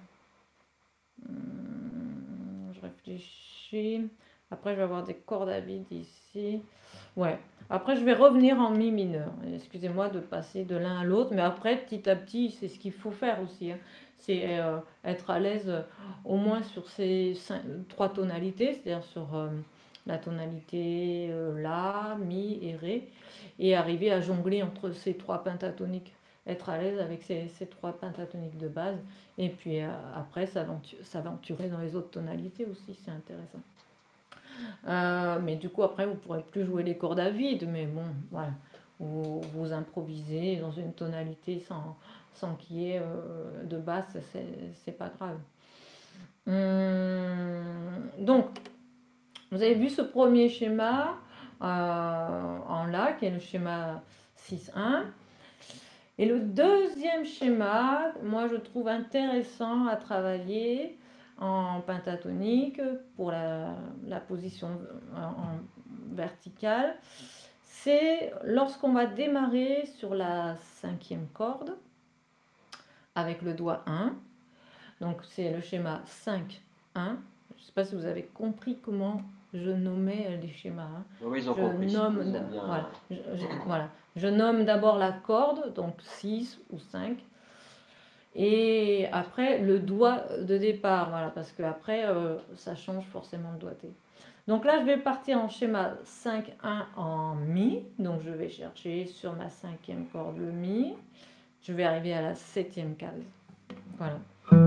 je réfléchis. Après, je vais avoir des cordes à vide ici. Ouais. Après, je vais revenir en Mi mineur. Excusez-moi de passer de l'un à l'autre, mais après, petit à petit, c'est ce qu'il faut faire aussi. Hein. C'est euh, être à l'aise euh, au moins sur ces cinq, trois tonalités, c'est-à-dire sur euh, la tonalité euh, La, Mi et Ré, et arriver à jongler entre ces trois pentatoniques, être à l'aise avec ces, ces trois pentatoniques de base, et puis euh, après s'aventurer dans les autres tonalités aussi, c'est intéressant. Euh, mais du coup, après, vous ne pourrez plus jouer les cordes à vide, mais bon, voilà. Vous, vous improvisez dans une tonalité sans, sans qu'il y ait euh, de basse, c'est pas grave. Hum, donc, Vous avez vu ce premier schéma euh, en là, qui est le schéma six un. Et le deuxième schéma, moi je trouve intéressant à travailler en pentatonique pour la, la position en, en verticale. C'est lorsqu'on va démarrer sur la cinquième corde avec le doigt un. Donc c'est le schéma cinq un. Je ne sais pas si vous avez compris comment je nommais les schémas. Hein. Oui, ils ont je compris. nomme, Ils ont bien... voilà, je, je, voilà. Je nomme d'abord la corde, donc six ou cinq. Et après le doigt de départ, voilà, parce que après euh, ça change forcément de doigté. Donc là je vais partir en schéma cinq un en mi, donc je vais chercher sur ma cinquième corde le mi, je vais arriver à la septième case, voilà.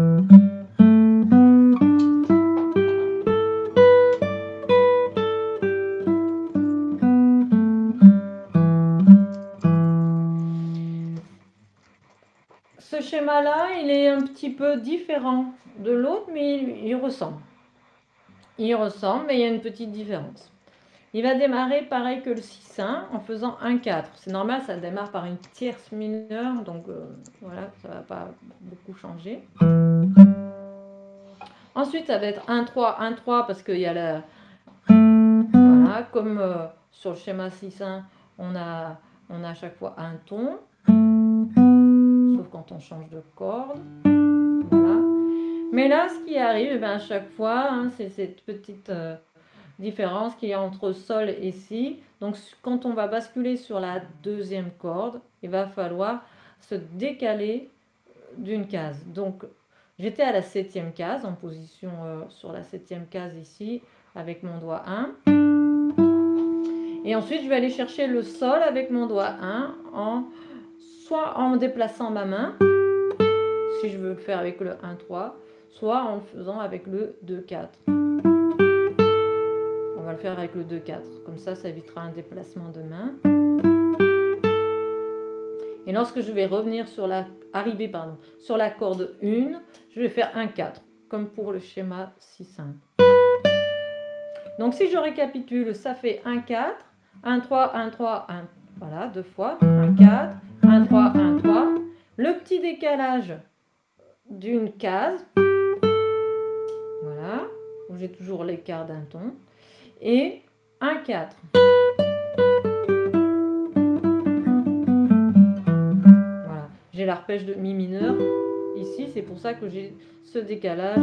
Ce schéma-là, il est un petit peu différent de l'autre, mais il, il ressemble. Il ressemble, mais il y a une petite différence. Il va démarrer pareil que le six un en faisant un quatre. C'est normal, ça démarre par une tierce mineure, donc euh, voilà, ça ne va pas beaucoup changer. Ensuite, ça va être un trois, un trois, parce qu'il y a la... Voilà, comme euh, sur le schéma six un, on a, on a à chaque fois un ton, sauf quand on change de corde. Voilà. Mais là, ce qui arrive, eh bien, à chaque fois, hein, c'est cette petite euh, différence qu'il y a entre sol et si. Donc, quand on va basculer sur la deuxième corde, il va falloir se décaler d'une case. Donc, j'étais à la septième case, en position euh, sur la septième case ici, avec mon doigt un. Et ensuite, je vais aller chercher le sol avec mon doigt un, en, soit en déplaçant ma main, si je veux le faire avec le un trois, soit en le faisant avec le deux quatre. On va le faire avec le deux quatre, comme ça, ça évitera un déplacement de main. Et lorsque je vais revenir sur la, arriver pardon, sur la corde un, je vais faire un quatre, comme pour le schéma six un. Donc si je récapitule, ça fait un quatre, un trois, un trois, un, voilà, deux fois, un quatre, un trois, un trois. Le petit décalage d'une case, voilà, où j'ai toujours l'écart d'un ton, et un quatre. Voilà, j'ai l'arpège de mi mineur ici, c'est pour ça que j'ai ce décalage.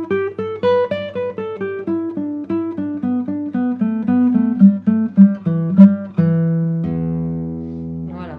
Voilà.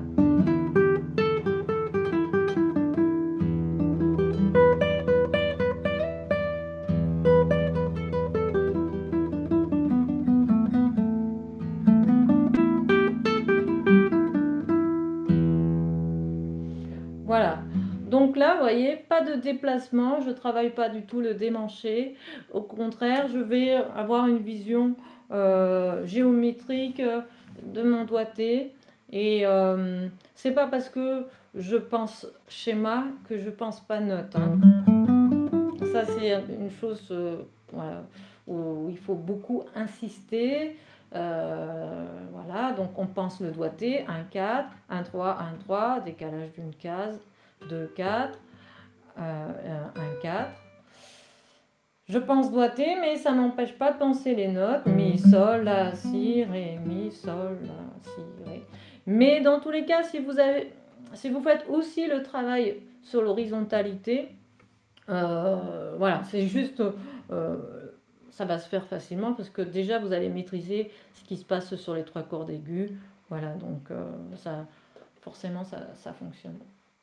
Voilà. Donc là, vous voyez, pas de déplacement, je ne travaille pas du tout le démanché. Au contraire, je vais avoir une vision euh, géométrique de mon doigté. Et euh, c'est pas parce que je pense schéma que je pense pas note. Hein. Ça, c'est une chose euh, voilà, où il faut beaucoup insister. Euh, voilà, donc on pense le doigté, un quatre, un trois, un trois, décalage d'une case, deux quatre, euh, un quatre. Je pense doigté, mais ça n'empêche pas de penser les notes, mi, sol, la, si, ré, mi, sol, la, si, ré. Mais dans tous les cas, si vous, avez, si vous faites aussi le travail sur l'horizontalité, euh, voilà, c'est juste... Euh, ça va se faire facilement parce que déjà vous allez maîtriser ce qui se passe sur les trois cordes aiguës. Voilà, donc euh, ça, forcément ça, ça fonctionne.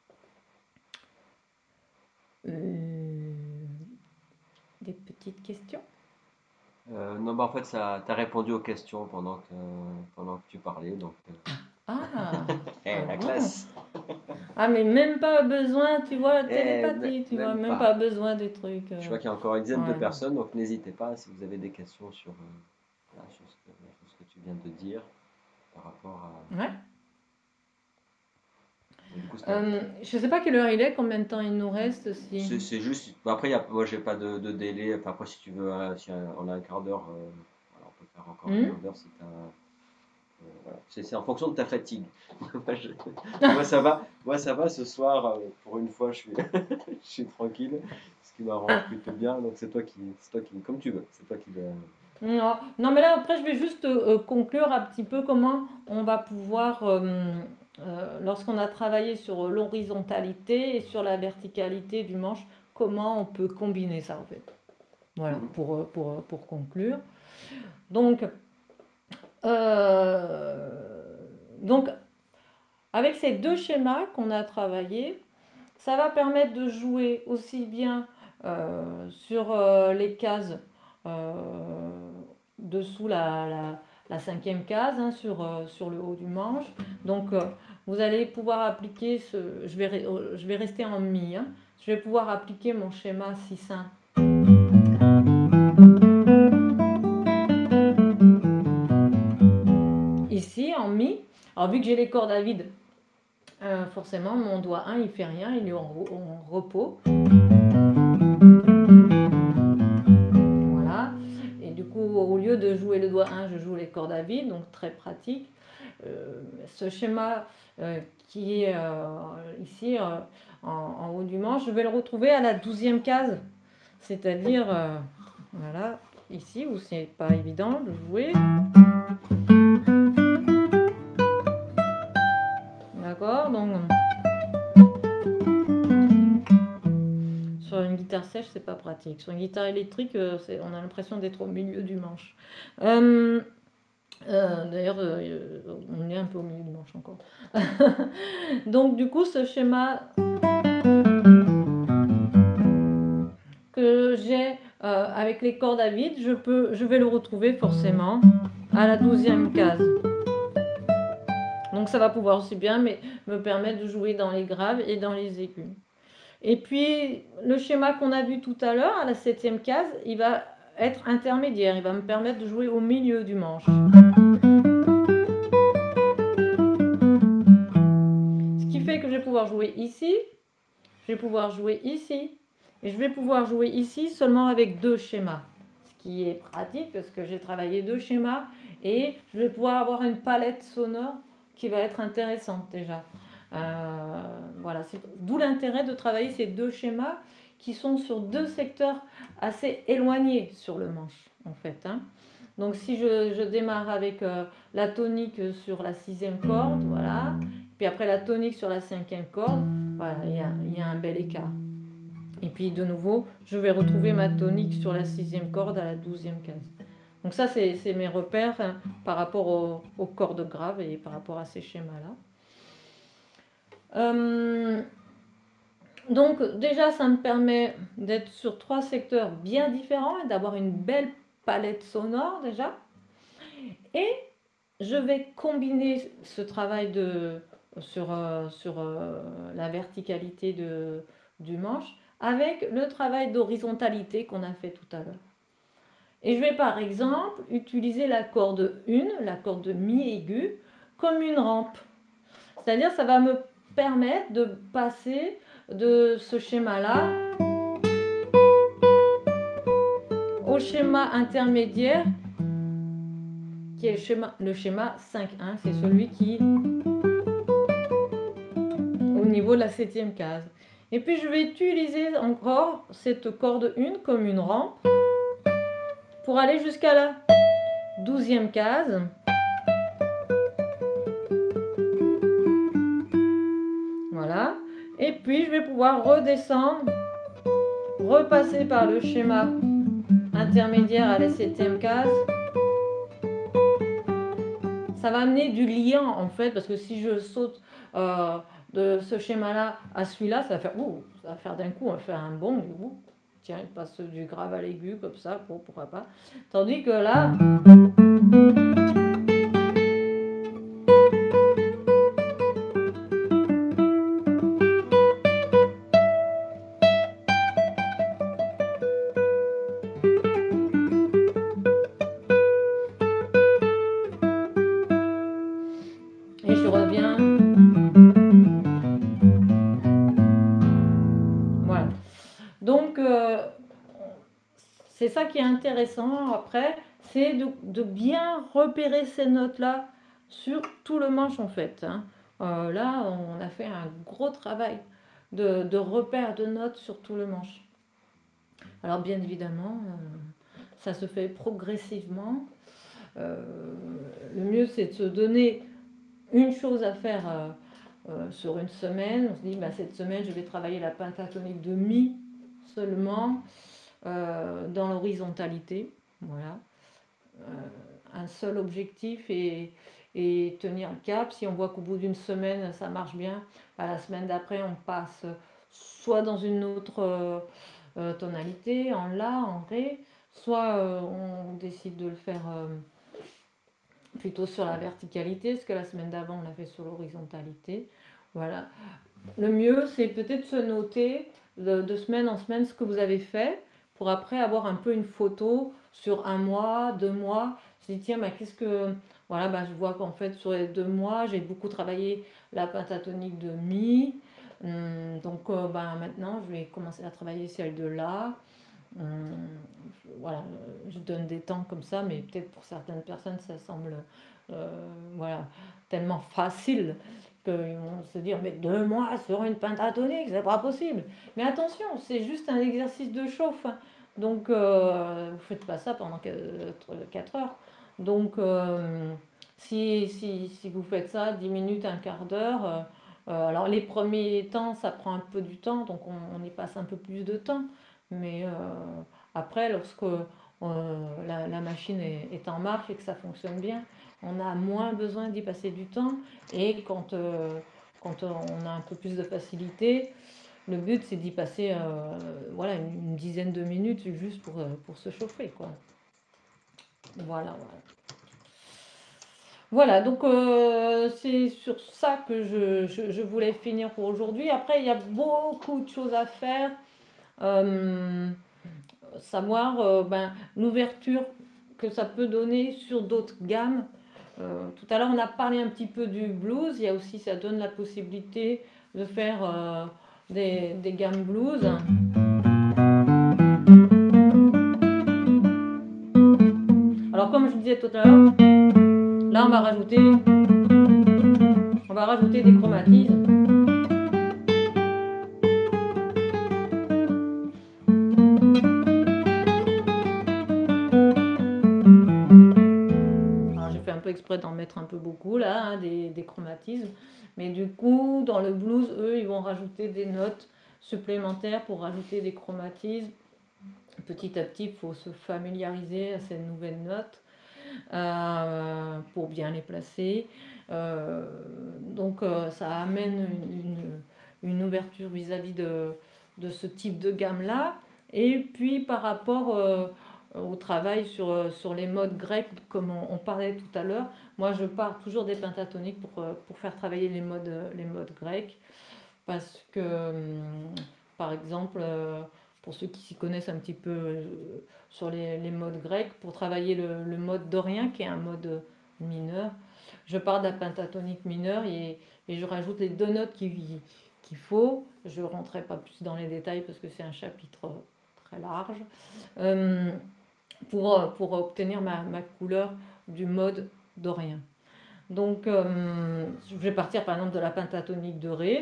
Euh, des petites questions? euh, Non, bah en fait, ça, t'as répondu aux questions pendant que, pendant que tu parlais, donc. Euh... Ah, hey, ah la bon. classe. Ah, mais même pas besoin, tu vois, Eh, télépathie, tu même vois, même pas. pas besoin des trucs. Euh... Je vois qu'il y a encore une dizaine ouais. de personnes, donc n'hésitez pas si vous avez des questions sur, euh, voilà, sur, ce que, sur ce que tu viens de dire par rapport à. Ouais. Du coup, Euh, je sais pas quelle heure il est, combien de temps il nous reste. Si... C'est juste. Après, y a, moi, j'ai pas de, de délai. Enfin, après, si tu veux, euh, si on a un quart d'heure, euh, voilà, on faire encore un Hmm. quart d'heure si tu as. Euh, voilà. C'est en fonction de ta fatigue. moi, je, moi, ça va, moi, ça va ce soir, euh, pour une fois, je suis, je suis tranquille, ce qui m'arrange plutôt bien. Donc, c'est toi qui, c'est toi qui, comme tu veux, c'est toi qui dois. Non, non, mais là, après, je vais juste euh, conclure un petit peu comment on va pouvoir, euh, euh, lorsqu'on a travaillé sur l'horizontalité et sur la verticalité du manche, comment on peut combiner ça, en fait. Voilà, Mhm. pour, euh, pour, euh, pour conclure. Donc, euh, donc, avec ces deux schémas qu'on a travaillés, ça va permettre de jouer aussi bien euh, sur euh, les cases euh, dessous la, la, la cinquième case, hein, sur, euh, sur le haut du manche. Donc euh, vous allez pouvoir appliquer ce. Je vais, je vais rester en mi. Hein. Je vais pouvoir appliquer mon schéma six un. Ici en mi. Alors vu que j'ai les cordes à vide, euh, forcément mon doigt un il fait rien, il est en, en repos. Voilà. Et du coup, au lieu de jouer le doigt un, je joue les cordes à vide, donc très pratique. Euh, ce schéma euh, qui est euh, ici euh, en, en, haut du manche, je vais le retrouver à la douzième case, c'est-à-dire euh, voilà, ici où c'est pas évident de jouer. D'accord, donc sur une guitare sèche, c'est pas pratique. Sur une guitare électrique, euh, on a l'impression d'être au milieu du manche. Euh, Euh, D'ailleurs, euh, on est un peu au milieu du manche encore. Donc, du coup, ce schéma que j'ai euh, avec les cordes à vide, je, peux, je vais le retrouver forcément à la douzième case. Donc, ça va pouvoir aussi bien mais, me permettre de jouer dans les graves et dans les aigus. Et puis, le schéma qu'on a vu tout à l'heure, à la septième case, il va être intermédiaire. Il va me permettre de jouer au milieu du manche. Que je vais pouvoir jouer ici, je vais pouvoir jouer ici, et je vais pouvoir jouer ici seulement avec deux schémas. Ce qui est pratique parce que j'ai travaillé deux schémas et je vais pouvoir avoir une palette sonore qui va être intéressante déjà. Euh, voilà, d'où l'intérêt de travailler ces deux schémas qui sont sur deux secteurs assez éloignés sur le manche en fait. Hein. Donc si je, je démarre avec euh, la tonique sur la sixième corde, voilà, puis après la tonique sur la cinquième corde, voilà, il y a, il y a un bel écart. Et puis de nouveau, je vais retrouver ma tonique sur la sixième corde à la douzième case. Donc ça, c'est mes repères hein, par rapport aux, aux cordes graves et par rapport à ces schémas-là. Euh, donc déjà, ça me permet d'être sur trois secteurs bien différents et d'avoir une belle palette sonore déjà. Et je vais combiner ce travail de, sur, euh, sur euh, la verticalité de, du manche avec le travail d'horizontalité qu'on a fait tout à l'heure. Et je vais par exemple utiliser la corde un, la corde de mi aiguë, comme une rampe. C'est-à-dire ça va me permettre de passer de ce schéma-là au schéma intermédiaire qui est le schéma, le schéma cinq un, c'est celui qui au niveau de la septième case. Et puis je vais utiliser encore cette corde un comme une rampe pour aller jusqu'à la douzième case. Voilà. Et puis je vais pouvoir redescendre, repasser par le schéma intermédiaire à la septième case. Ça va amener du lien en fait, parce que si je saute euh, de ce schéma-là à celui-là, ça va faire, ouh, ça va faire d'un coup, on va faire un bond, ouh, tiens, il passe du grave à l'aigu comme ça, bon, pourquoi pas. Tandis que là, et je reviens. Voilà. Donc, euh, c'est ça qui est intéressant après, c'est de, de bien repérer ces notes-là sur tout le manche en fait, hein. Euh, là, on a fait un gros travail de, de repère de notes sur tout le manche. Alors bien évidemment, euh, ça se fait progressivement. Euh, le mieux, c'est de se donner une chose à faire euh, euh, sur une semaine. On se dit, bah, cette semaine, je vais travailler la pentatonique de Mi seulement euh, dans l'horizontalité. Voilà. Euh, un seul objectif et, et tenir le cap. Si on voit qu'au bout d'une semaine, ça marche bien, bah, la semaine d'après, on passe soit dans une autre euh, euh, tonalité, en La, en Ré, soit euh, on décide de le faire euh, plutôt sur la verticalité, parce que la semaine d'avant, on l'a fait sur l'horizontalité. Voilà. Le mieux, c'est peut-être se noter de, de semaine en semaine ce que vous avez fait, pour après avoir un peu une photo sur un mois, deux mois. Je dis, tiens, bah, qu'est-ce que... Voilà, bah, je vois qu'en fait, sur les deux mois, j'ai beaucoup travaillé la pentatonique de Mi. Hum, donc, euh, bah, maintenant, je vais commencer à travailler celle de La. Hum, voilà, je donne des temps comme ça, mais peut-être pour certaines personnes, ça semble euh, voilà, tellement facile qu'ils vont se dire, mais deux mois sur une pentatonique, c'est pas possible. Mais attention, c'est juste un exercice de chauffe, hein. Donc, euh, vous faites pas ça pendant quatre heures. Donc, euh, si, si, si vous faites ça dix minutes, un quart d'heure, euh, euh, alors les premiers temps, ça prend un peu du temps, donc on, on y passe un peu plus de temps. Mais euh, après, lorsque euh, la, la machine est, est en marche et que ça fonctionne bien, on a moins besoin d'y passer du temps. Et quand, euh, quand on a un peu plus de facilité, le but c'est d'y passer euh, voilà, une, une dizaine de minutes juste pour, pour se chauffer, quoi. Voilà, voilà. Voilà, donc euh, c'est sur ça que je, je, je voulais finir pour aujourd'hui. Après, il y a beaucoup de choses à faire. Euh, savoir euh, ben, l'ouverture que ça peut donner sur d'autres gammes. Euh, tout à l'heure, on a parlé un petit peu du blues. Il y a aussi, ça donne la possibilité de faire euh, des, des gammes blues. Alors, comme je disais tout à l'heure, là, on va rajouter, on va rajouter des chromatismes. Exprès d'en mettre un peu beaucoup là, hein, des, des chromatismes, mais du coup dans le blues, eux, ils vont rajouter des notes supplémentaires pour rajouter des chromatismes. Petit à petit, il faut se familiariser à ces nouvelles notes euh, pour bien les placer. Euh, donc euh, ça amène une, une, une ouverture vis-à-vis de, de ce type de gamme là. Et puis par rapport euh, au travail sur, sur les modes grecs, comme on, on parlait tout à l'heure. Moi, je pars toujours des pentatoniques pour, pour faire travailler les modes, les modes grecs, parce que, par exemple, pour ceux qui s'y connaissent un petit peu sur les, les modes grecs, pour travailler le, le mode dorien, qui est un mode mineur, je pars de la pentatonique mineure et, et je rajoute les deux notes qu'il qu'il faut. Je ne rentrerai pas plus dans les détails parce que c'est un chapitre très large. Euh, Pour, pour obtenir ma, ma couleur du mode dorien. Donc, euh, je vais partir par exemple de la pentatonique de Ré.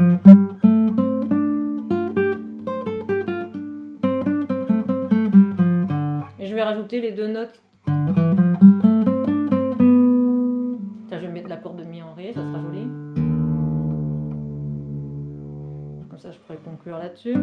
Et je vais rajouter les deux notes. Là, je vais mettre l'accord de Mi en Ré, ça sera joli. Comme ça, je pourrais conclure là-dessus.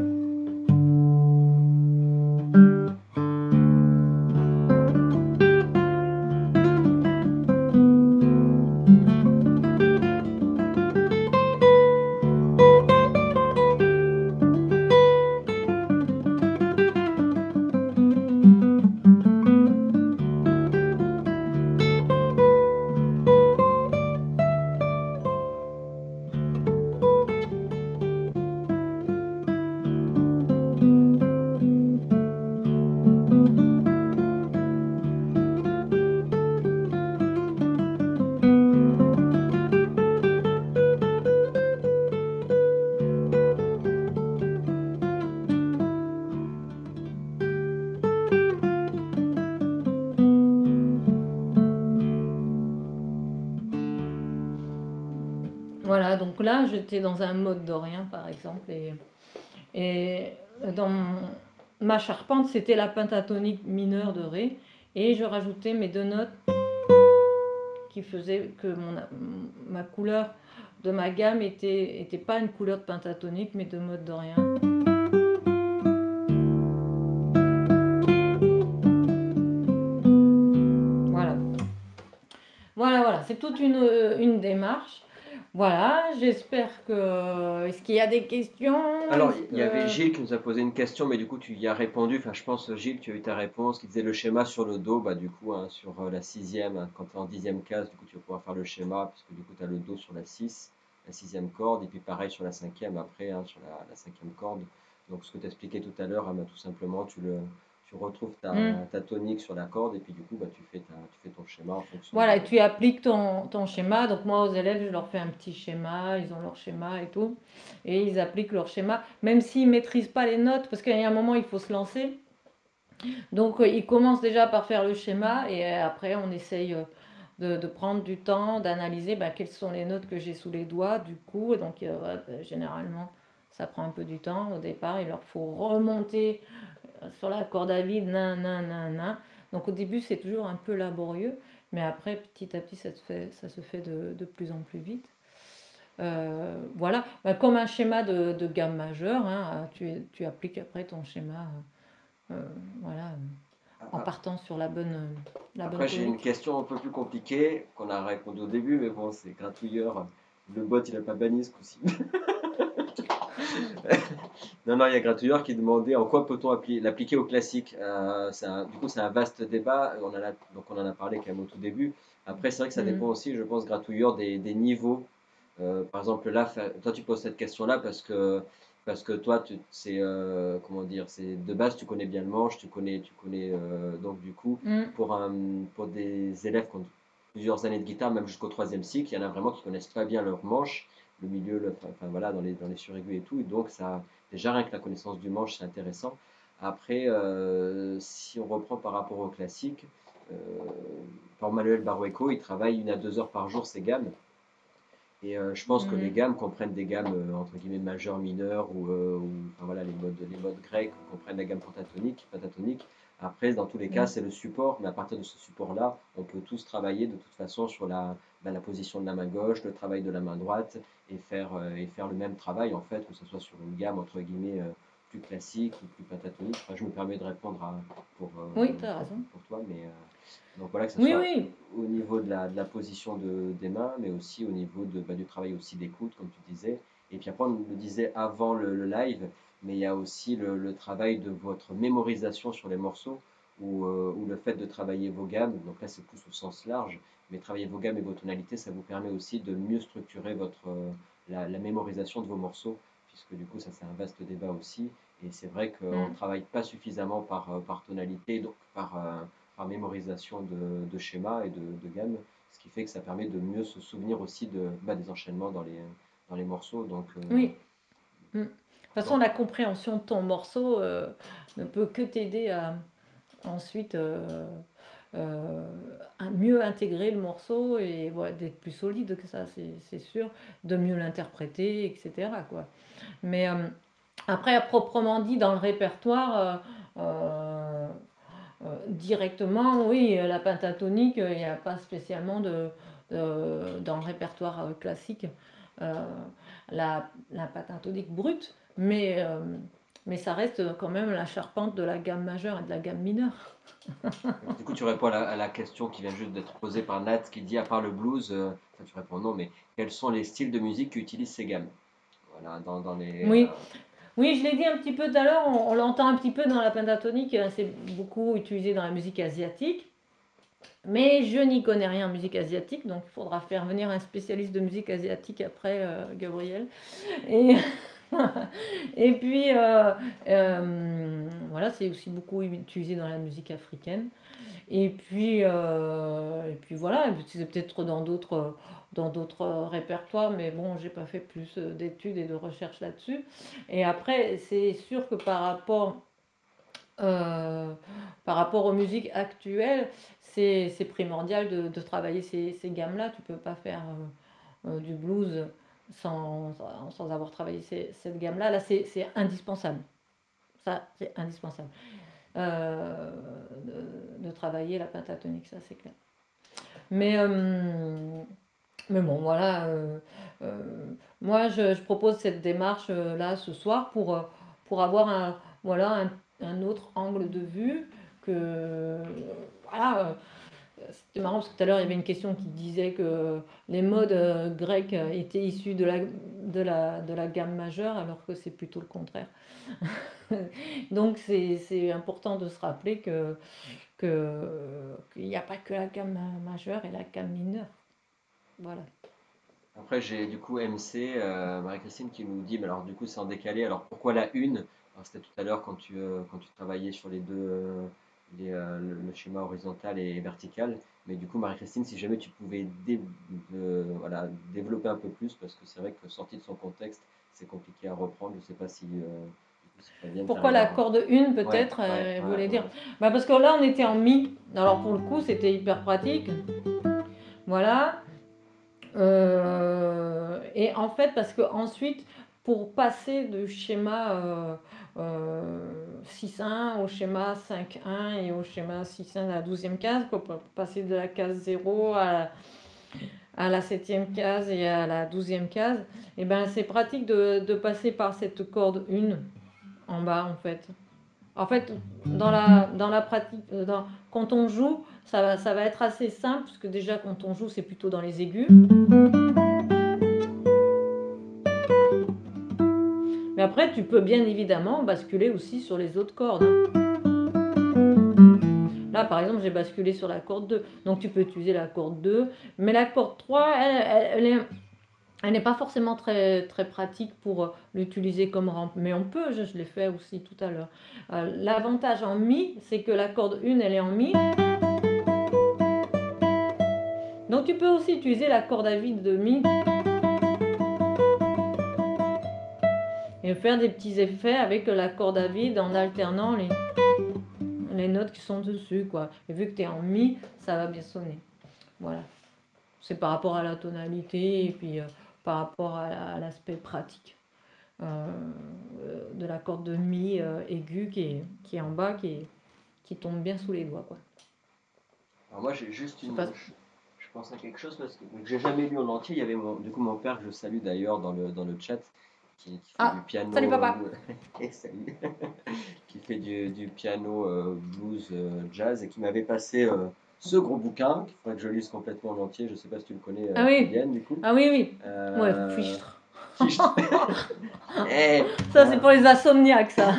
là, j'étais dans un mode dorien, par exemple, et, et dans mon- ma charpente, c'était la pentatonique mineure de Ré, et je rajoutais mes deux notes qui faisaient que mon, ma couleur de ma gamme était, était pas une couleur de pentatonique, mais de mode dorien. Voilà. Voilà, voilà, c'est toute une, une démarche. Voilà, j'espère que... Est-ce qu'il y a des questions? Alors, Est-ce il y avait que... Gilles qui nous a posé une question, mais du coup, tu y as répondu. Enfin, je pense, Gilles, tu as eu ta réponse, qui disait le schéma sur le Do, bah, du coup, hein, sur euh, la sixième, hein, quand tu es en dixième case, du coup, tu vas pouvoir faire le schéma, puisque du coup, tu as le Do sur la six, la sixième corde, et puis pareil sur la cinquième après, hein, sur la, la cinquième corde. Donc, ce que tu expliquais tout à l'heure, hein, bah, tout simplement, tu, le, tu retrouves ta, Hmm. ta tonique sur la corde, et puis du coup, bah, tu, fais ta, tu fais ton schéma en fonction Voilà, et de. tu appliques ton, ton schéma. Donc moi, aux élèves, je leur fais un petit schéma, ils ont leur schéma et tout. Et ils appliquent leur schéma, même s'ils ne maîtrisent pas les notes, parce qu'il y a un moment, il faut se lancer. Donc, euh, ils commencent déjà par faire le schéma, et euh, après, on essaye euh, de, de prendre du temps, d'analyser bah, quelles sont les notes que j'ai sous les doigts, du coup. Et donc, euh, ouais, bah, généralement, ça prend un peu du temps. Au départ, il leur faut remonter sur la corde à vide, nan, nan, nan, nan. Donc au début, c'est toujours un peu laborieux, mais après, petit à petit, ça se fait, ça se fait de, de plus en plus vite. Euh, voilà, bah, comme un schéma de, de gamme majeure, hein, tu, tu appliques après ton schéma, euh, voilà, en partant sur la bonne, la bonne Après, j'ai une tonique. question un peu plus compliquée qu'on a répondu au début, mais bon, c'est gratouilleur. Le bot, il a pas banni ce coup-ci. Non, non, il y a Gratouilleur qui demandait en quoi peut-on appli- l'appliquer au classique. Euh, c'est un- du coup, c'est un vaste débat. On en a, donc, on en a parlé quand même au tout début. Après, c'est vrai que ça dépend Mm. aussi, je pense, Gratouilleur, des, des niveaux. Euh, par exemple, là, fa- toi, tu poses cette question-là parce que, parce que toi, tu, c'est, euh, comment dire, c'est de base, tu connais bien le manche, tu connais, tu connais, euh, donc du coup, Mm. pour un, pour des élèves qui ont plusieurs années de guitare, même jusqu'au troisième cycle, il y en a vraiment qui connaissent pas bien leur manche, le milieu, le, enfin voilà, dans les, dans les suraigus et tout. Et donc, ça, déjà rien que la connaissance du manche, c'est intéressant. Après, euh, si on reprend par rapport au classique, euh, par Manuel Barrueco, il travaille une à deux heures par jour ses gammes. Et euh, je pense que les Mm. gammes comprennent des gammes euh, entre guillemets majeures, mineures ou, euh, ou, enfin, voilà, les modes, les modes grecs comprennent la gamme pentatonique, pentatonique. Après, dans tous les cas, Mm. c'est le support, mais à partir de ce support-là, on peut tous travailler de toute façon sur la, ben, la position de la main gauche, le travail de la main droite et faire, euh, et faire le même travail en fait, que ce soit sur une gamme entre guillemets euh, plus classique ou plus pentatonique. Enfin, je me permets de répondre à, pour, euh, Oui, tu as pour, raison. pour toi, mais euh, donc voilà, que ce Oui, soit oui. au niveau de la, de la position de, des mains, mais aussi au niveau de, bah, du travail aussi d'écoute, comme tu disais. Et puis après, on le disait avant le, le live, mais il y a aussi le, le travail de votre mémorisation sur les morceaux, ou, euh, ou le fait de travailler vos gammes. Donc là, c'est plus au sens large, mais travailler vos gammes et vos tonalités, ça vous permet aussi de mieux structurer votre, euh, la, la mémorisation de vos morceaux, puisque du coup, ça c'est un vaste débat aussi. Et c'est vrai qu'on ne Mm. travaille pas suffisamment par, euh, par tonalité, donc par, euh, par mémorisation de, de schémas et de, de gammes, ce qui fait que ça permet de mieux se souvenir aussi de, bah, des enchaînements dans les, dans les morceaux. Donc, euh, Oui. Mm. De toute façon, donc la compréhension de ton morceau euh, ne peut que t'aider à ensuite euh, euh, à mieux intégrer le morceau et ouais, d'être plus solide que ça, c'est c'est sûr, de mieux l'interpréter, et cetera quoi. Mais euh, après, à proprement dit, dans le répertoire, euh, euh, euh, directement, oui, la pentatonique, il n'y a pas spécialement de, de- dans le répertoire euh, classique euh, la, la pentatonique brute, mais, euh, mais ça reste quand même la charpente de la gamme majeure et de la gamme mineure. du coup, tu réponds à la, à la question qui vient juste d'être posée par Nat, qui dit, à part le blues, euh, enfin, tu réponds non, mais quels sont les styles de musique qui utilisent ces gammes? Voilà, dans, dans les, euh, Oui, oui, je l'ai dit un petit peu tout à l'heure, on, on l'entend un petit peu dans la pentatonique, hein, c'est beaucoup utilisé dans la musique asiatique. Mais je n'y connais rien en musique asiatique, donc il faudra faire venir un spécialiste de musique asiatique après, euh, Gabriel. Et, et puis, euh, euh, voilà, c'est aussi beaucoup utilisé dans la musique africaine. Et puis, euh, et puis voilà, c'est peut-être dans d'autres dans d'autres répertoires, mais bon, j'ai pas fait plus d'études et de recherches là-dessus. Et après, c'est sûr que par rapport euh, par rapport aux musiques actuelles, c'est primordial de, de travailler ces, ces gammes-là. Tu peux pas faire euh, euh, du blues sans, sans avoir travaillé ces- cette gamme-là. Là, c'est c'est indispensable. Ça, c'est indispensable euh, de, de travailler la pentatonique, ça c'est clair. Mais, euh, mais bon, voilà. euh, euh, moi, je, je propose cette démarche euh, là ce soir pour, euh, pour avoir un, voilà, un, un autre angle de vue que. Voilà, euh, c'était marrant parce que tout à l'heure il y avait une question qui disait que les modes euh, grecs euh, étaient issus de la, de, la, de la gamme majeure alors que c'est plutôt le contraire. Donc c'est c'est important de se rappeler que, que, qu'il n'y a pas que la gamme majeure et la gamme mineure. Voilà. Après, j'ai du coup M C, euh, Marie-Christine, qui nous dit, mais alors du coup, c'est en décalé. Alors pourquoi la une? Alors, c'était tout à l'heure quand tu, euh, quand tu travaillais sur les deux, euh, les, euh, le, le schéma horizontal et vertical. Mais du coup, Marie-Christine, si jamais tu pouvais dé- de- voilà, développer un peu plus, parce que c'est vrai que sorti de son contexte, c'est compliqué à reprendre. Je ne sais pas si, euh, du coup, si Fabienne, Pourquoi t'arrives la à. corde une Ouais, peut-être, ouais, euh, vous ouais, voulez dire? ouais. Bah parce que là on était en mi. Alors pour le coup c'était hyper pratique. Voilà. Euh, et en fait, parce que ensuite, pour passer du schéma euh, euh, six un au schéma cinq un et au schéma six un à la douzième case, quoi, pour passer de la case zéro à la, à la septième case et à la douzième case, et ben c'est pratique de, de passer par cette corde une en bas en fait. En fait, dans la, dans la pratique, euh, dans, quand on joue, ça va, ça va être assez simple, parce que déjà quand on joue, c'est plutôt dans les aigus. Mais après, tu peux bien évidemment basculer aussi sur les autres cordes. Là, par exemple, j'ai basculé sur la corde deux. Donc, tu peux utiliser la corde deux. Mais la corde trois, elle, elle, elle est, elle n'est pas forcément très, très pratique pour l'utiliser comme rampe. Mais on peut, je, je l'ai fait aussi tout à l'heure. Euh, L'avantage en mi, c'est que la corde un, elle est en mi. Donc, tu peux aussi utiliser la corde à vide de mi. Et faire des petits effets avec la corde à vide en alternant les, les notes qui sont dessus, quoi. Et vu que tu es en mi, ça va bien sonner. Voilà. C'est par rapport à la tonalité et puis euh, par rapport à, l'aspect pratique euh, de la corde de mi euh, aiguë qui est, qui est en bas, qui, est, qui tombe bien sous les doigts, quoi. Alors moi, j'ai juste Je sais une. pas. Je, je pense à quelque chose parce que, que j'ai jamais lu en entier. Il y avait mon, du coup mon père que je salue d'ailleurs dans le, dans le chat qui, qui fait du Ah, salut piano. papa. euh, et salut. Qui fait du, du piano euh, blues euh, jazz et qui m'avait passé euh, ce gros bouquin qu'il faudrait que je lise complètement en entier. Je sais pas si tu le connais, Ah euh, oui, Fabienne, du coup. ah oui, oui. Ouais, Euh, fichtre. Fichte. Eh, Ça, c'est hein, pour les insomniaques, ça.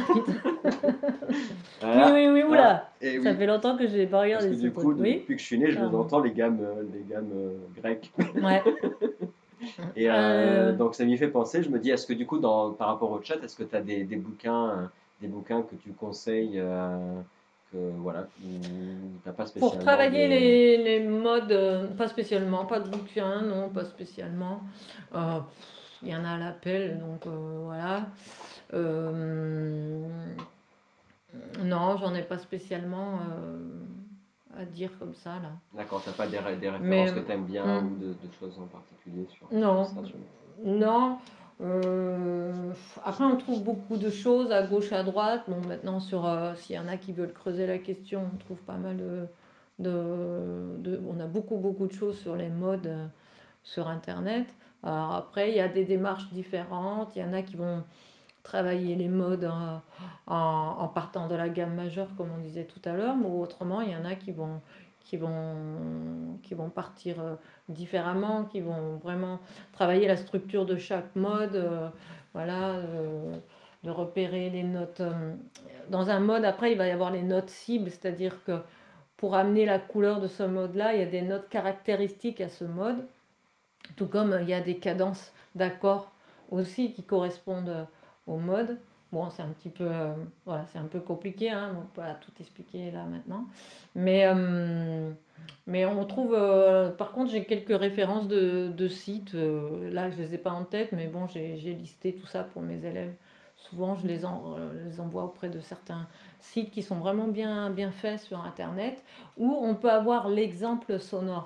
Oui, voilà, oui, oui, hein, oula. et Ça oui. fait longtemps que je n'ai pas Parce regardé que ce du truc. coup, de- Oui, depuis que je suis né, je les carrément. entends les gammes, euh, les gammes euh, grecques. Ouais. Et euh, Euh, donc ça m'y fait penser, je me dis, est-ce que du coup, dans, par rapport au chat, est-ce que tu as des, des bouquins, euh, des bouquins que tu conseilles, euh, que voilà, où t'as pas pour spécialement travailler de. les, les modes, euh, pas spécialement, pas de bouquin, non, pas spécialement. Euh, Il y en a à l'appel, donc euh, voilà. Euh, non, j'en ai pas spécialement euh, à dire comme ça, là. D'accord, t'as pas des, ré- des références Mais que tu aimes bien hum, ou de, de choses en particulier sur, sur non, ça. sur- non. Euh, après, on trouve beaucoup de choses à gauche, à droite. Bon, maintenant, sur euh, s'il y en a qui veulent creuser la question, on trouve pas mal de, de, de- on a beaucoup, beaucoup de choses sur les modes euh, sur Internet. Alors après, il y a des démarches différentes. Il y en a qui vont travailler les modes en, en- en partant de la gamme majeure, comme on disait tout à l'heure, mais autrement, il y en a qui vont, qui vont, qui vont partir euh, différemment, qui vont vraiment travailler la structure de chaque mode, euh, voilà, euh, de repérer les notes. euh, Dans un mode, après, il va y avoir les notes cibles, c'est-à-dire que pour amener la couleur de ce mode-là, il y a des notes caractéristiques à ce mode, tout comme il y a des cadences d'accords aussi qui correspondent au mode. Bon, c'est un petit peu, euh, voilà, c'est un peu compliqué, hein, on peut pas tout expliquer là maintenant. Mais, euh, mais on trouve, euh, par contre, j'ai quelques références de, de sites. Euh, là, je les ai pas en tête, mais bon, j'ai j'ai listé tout ça pour mes élèves. Souvent, je les, en- euh, les envoie auprès de certains sites qui sont vraiment bien, bien faits sur Internet, où on peut avoir l'exemple sonore.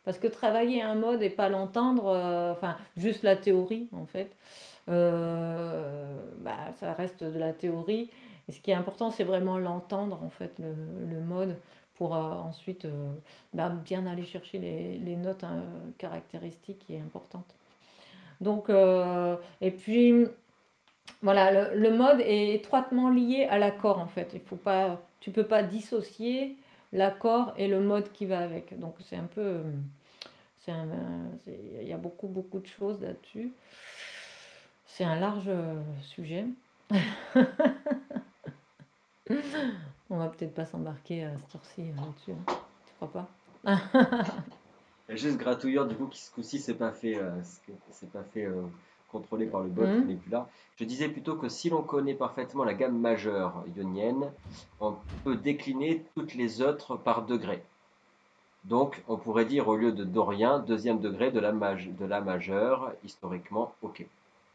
Parce que travailler un mode et pas l'entendre, euh, enfin, juste la théorie, en fait, euh, bah, ça reste de la théorie. Et ce qui est important, c'est vraiment l'entendre, en fait, le, le mode, pour euh, ensuite euh, bah, bien aller chercher les, les notes hein, caractéristiques qui est importante. Donc, euh, et puis, voilà, le, le mode est étroitement lié à l'accord, en fait. Il faut pas, tu peux pas dissocier l'accord et le mode qui va avec. Donc, c'est un peu, c'est un- c'est- il y a beaucoup, beaucoup de choses là-dessus. C'est un large euh, sujet. On va peut-être pas s'embarquer à cette heure-ci euh, là-dessus, hein. Tu crois pas? Et juste gratouilleur, du coup, qui ce coup-ci, c'est pas fait, euh, c'est c'est pas fait euh, contrôler par le bot qui Hum. n'est plus là. Je disais plutôt que si l'on connaît parfaitement la gamme majeure ionienne, on peut décliner toutes les autres par degré. Donc, on pourrait dire au lieu de dorien, deuxième degré de la, maj de la majeure, historiquement, ok.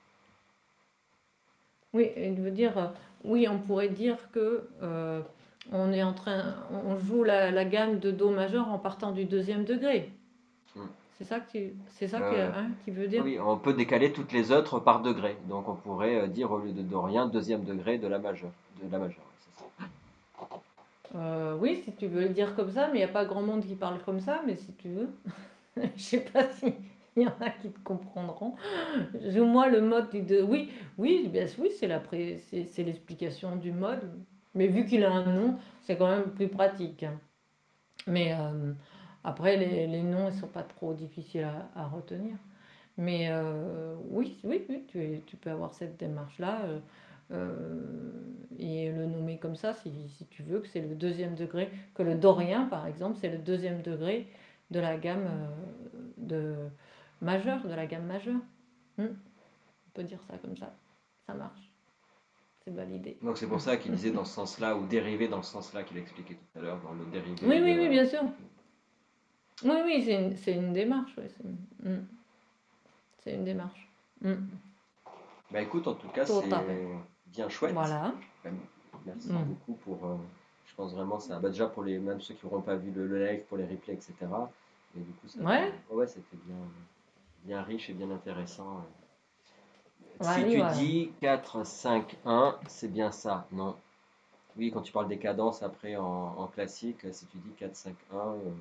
Oui, et je veux dire, euh, oui, on pourrait dire que euh, on est en train, on joue la, la gamme de do majeur en partant du deuxième degré. Hmm. C'est ça que tu, c'est ça que, Euh, hein, qui veut dire? oui, on peut décaler toutes les autres par degré. Donc, on pourrait euh, dire au lieu de dorien, deuxième degré de la majeure. De la majeure, ouais, c'est ça. Euh, oui, si tu veux le dire comme ça, mais il n'y a pas grand monde qui parle comme ça, mais si tu veux, je sais pas si il y en a qui te comprendront. Joue-moi le mode du deux. Oui, oui, bien, oui, c'est la pré- c'est c'est l'explication du mode, mais vu qu'il a un nom, c'est quand même plus pratique, hein. Mais euh, après, les, les noms, ils sont pas trop difficiles à, à retenir. Mais euh, oui, oui, oui, tu, es- tu peux avoir cette démarche-là euh, euh, et le nommer comme ça si, si tu veux, que c'est le deuxième degré, que le dorien, par exemple, c'est le deuxième degré de la gamme euh, de majeure, de la gamme majeure. Hmm, on peut dire ça comme ça. Ça marche, c'est validé. Donc, c'est pour ça qu'il disait dans ce sens-là, ou dérivé dans ce sens-là qu'il expliquait tout à l'heure, dans le dérivé Oui, de. oui, oui, euh, bien sûr. Oui, oui, c'est une, c'est une démarche. Ouais, c'est hmm, c'est une démarche. Hmm, Bah écoute, en tout cas, tout à c'est fait. bien chouette. Voilà. Ben, merci Hmm. beaucoup pour. euh, je pense vraiment ça. Bah déjà pour les même ceux qui n'auront pas vu le, le live, pour les replays, et cetera. Et du coup, ça va. Ouais, Ouais, c'était bien, bien riche et bien intéressant. Si allez, tu voilà. dis quatre, cinq, un, c'est bien ça, non? Oui, quand tu parles des cadences après en, en classique, si tu dis quatre, cinq, un, euh,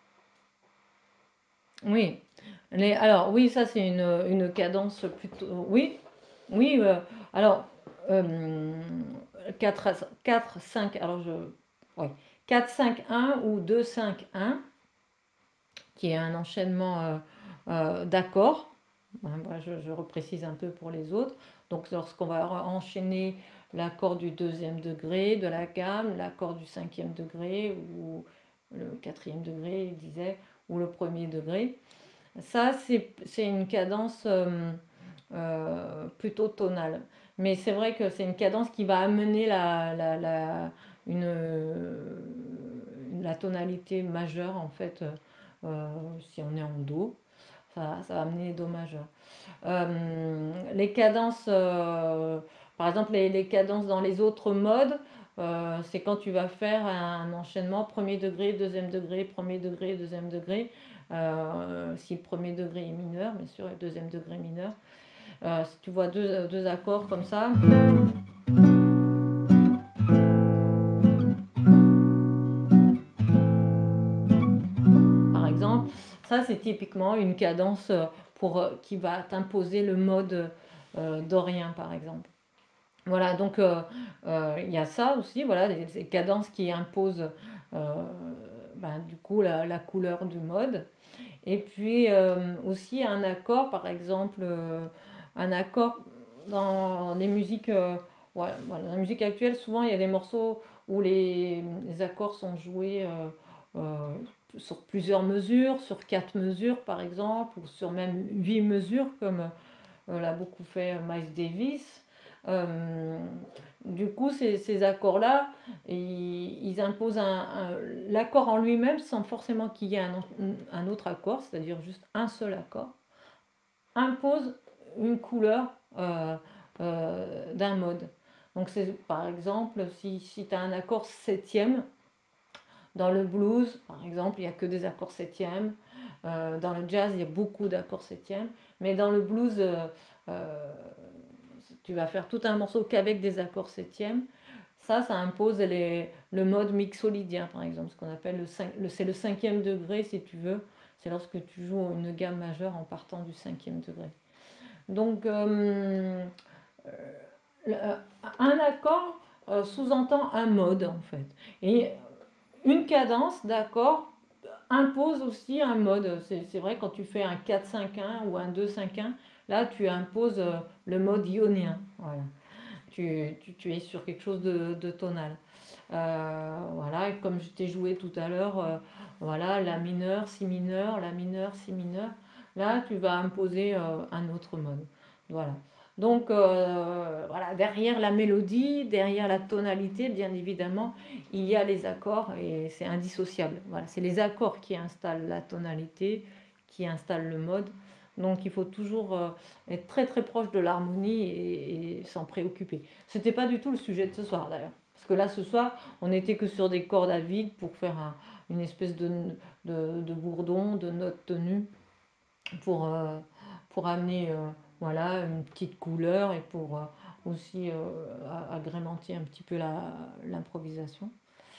Oui. Les, alors, oui, ça, c'est une, une cadence plutôt. Oui, oui. euh, alors, euh, quatre, quatre, cinq. Alors, je. Oui. quatre, cinq, un ou deux, cinq, un, qui est un enchaînement euh, euh, d'accords. Hein, voilà, je, je reprécise un peu pour les autres. Donc, lorsqu'on va enchaîner l'accord du deuxième degré de la gamme, l'accord du cinquième degré, ou le quatrième degré, il disait, ou le premier degré. Ça, c'est c'est une cadence euh, euh, plutôt tonale. Mais c'est vrai que c'est une cadence qui va amener la, la, la- une, euh, la tonalité majeure, en fait, euh, si on est en Do. Ça, ça va amener les Do majeurs. Euh, les cadences, euh, par exemple, les, les cadences dans les autres modes, euh, c'est quand tu vas faire un enchaînement premier degré, deuxième degré, premier degré, deuxième degré. Euh, si le premier degré est mineur, bien sûr, et le deuxième degré mineur. Euh, si tu vois deux, deux accords comme ça, par exemple, ça c'est typiquement une cadence pour, qui va t'imposer le mode euh, dorien, par exemple. Voilà, donc euh, euh, il y a ça aussi, voilà, des, des cadences qui imposent euh, ben, du coup la, la couleur du mode. Et puis euh, aussi un accord, par exemple, euh, un accord dans les musiques, euh, ouais, voilà, dans la musique actuelle, souvent il y a des morceaux où les, les accords sont joués euh, euh, sur plusieurs mesures, sur quatre mesures par exemple, ou sur même huit mesures, comme euh, l'a beaucoup fait Miles Davis. Euh, du coup, ces, ces accords-là, ils, ils imposent un, un- l'accord en lui-même sans forcément qu'il y ait un, un autre accord, c'est-à-dire juste un seul accord, impose une couleur euh, euh, d'un mode. Donc, c'est par exemple, si, si tu as un accord septième, Dans le blues, par exemple, il n'y a que des accords septièmes. Euh, dans le jazz, il y a beaucoup d'accords septièmes. Mais dans le blues, euh, euh, tu vas faire tout un morceau qu'avec des accords septièmes. Ça, ça impose les, le mode mixolydien, par exemple, ce qu'on appelle le, cinq- le c'est le cinquième degré, si tu veux. C'est lorsque tu joues une gamme majeure en partant du cinquième degré. Donc, euh, euh, un accord euh, sous-entend un mode, en fait. Et une cadence d'accord impose aussi un mode. C'est c'est vrai, quand tu fais un quatre cinq un ou un deux cinq un, là, tu imposes euh, le mode ionien. Voilà. Tu, tu- tu es sur quelque chose de, de tonal. Euh, voilà, comme je t'ai joué tout à l'heure, euh, voilà, la mineur, si mineur, la mineur, si mineur. Là, tu vas imposer euh, un autre mode. Voilà. Donc, euh, voilà, derrière la mélodie, derrière la tonalité, bien évidemment, il y a les accords et c'est indissociable. Voilà, c'est les accords qui installent la tonalité, qui installent le mode. Donc, il faut toujours euh, être très très proche de l'harmonie et, et s'en préoccuper. C'était pas du tout le sujet de ce soir d'ailleurs. Parce que là, ce soir, on n'était que sur des cordes à vide pour faire un- une espèce de, de, de bourdon, de notes tenues, pour, euh, pour amener euh, voilà, une petite couleur et pour euh, aussi euh, a- agrémenter un petit peu la- l'improvisation.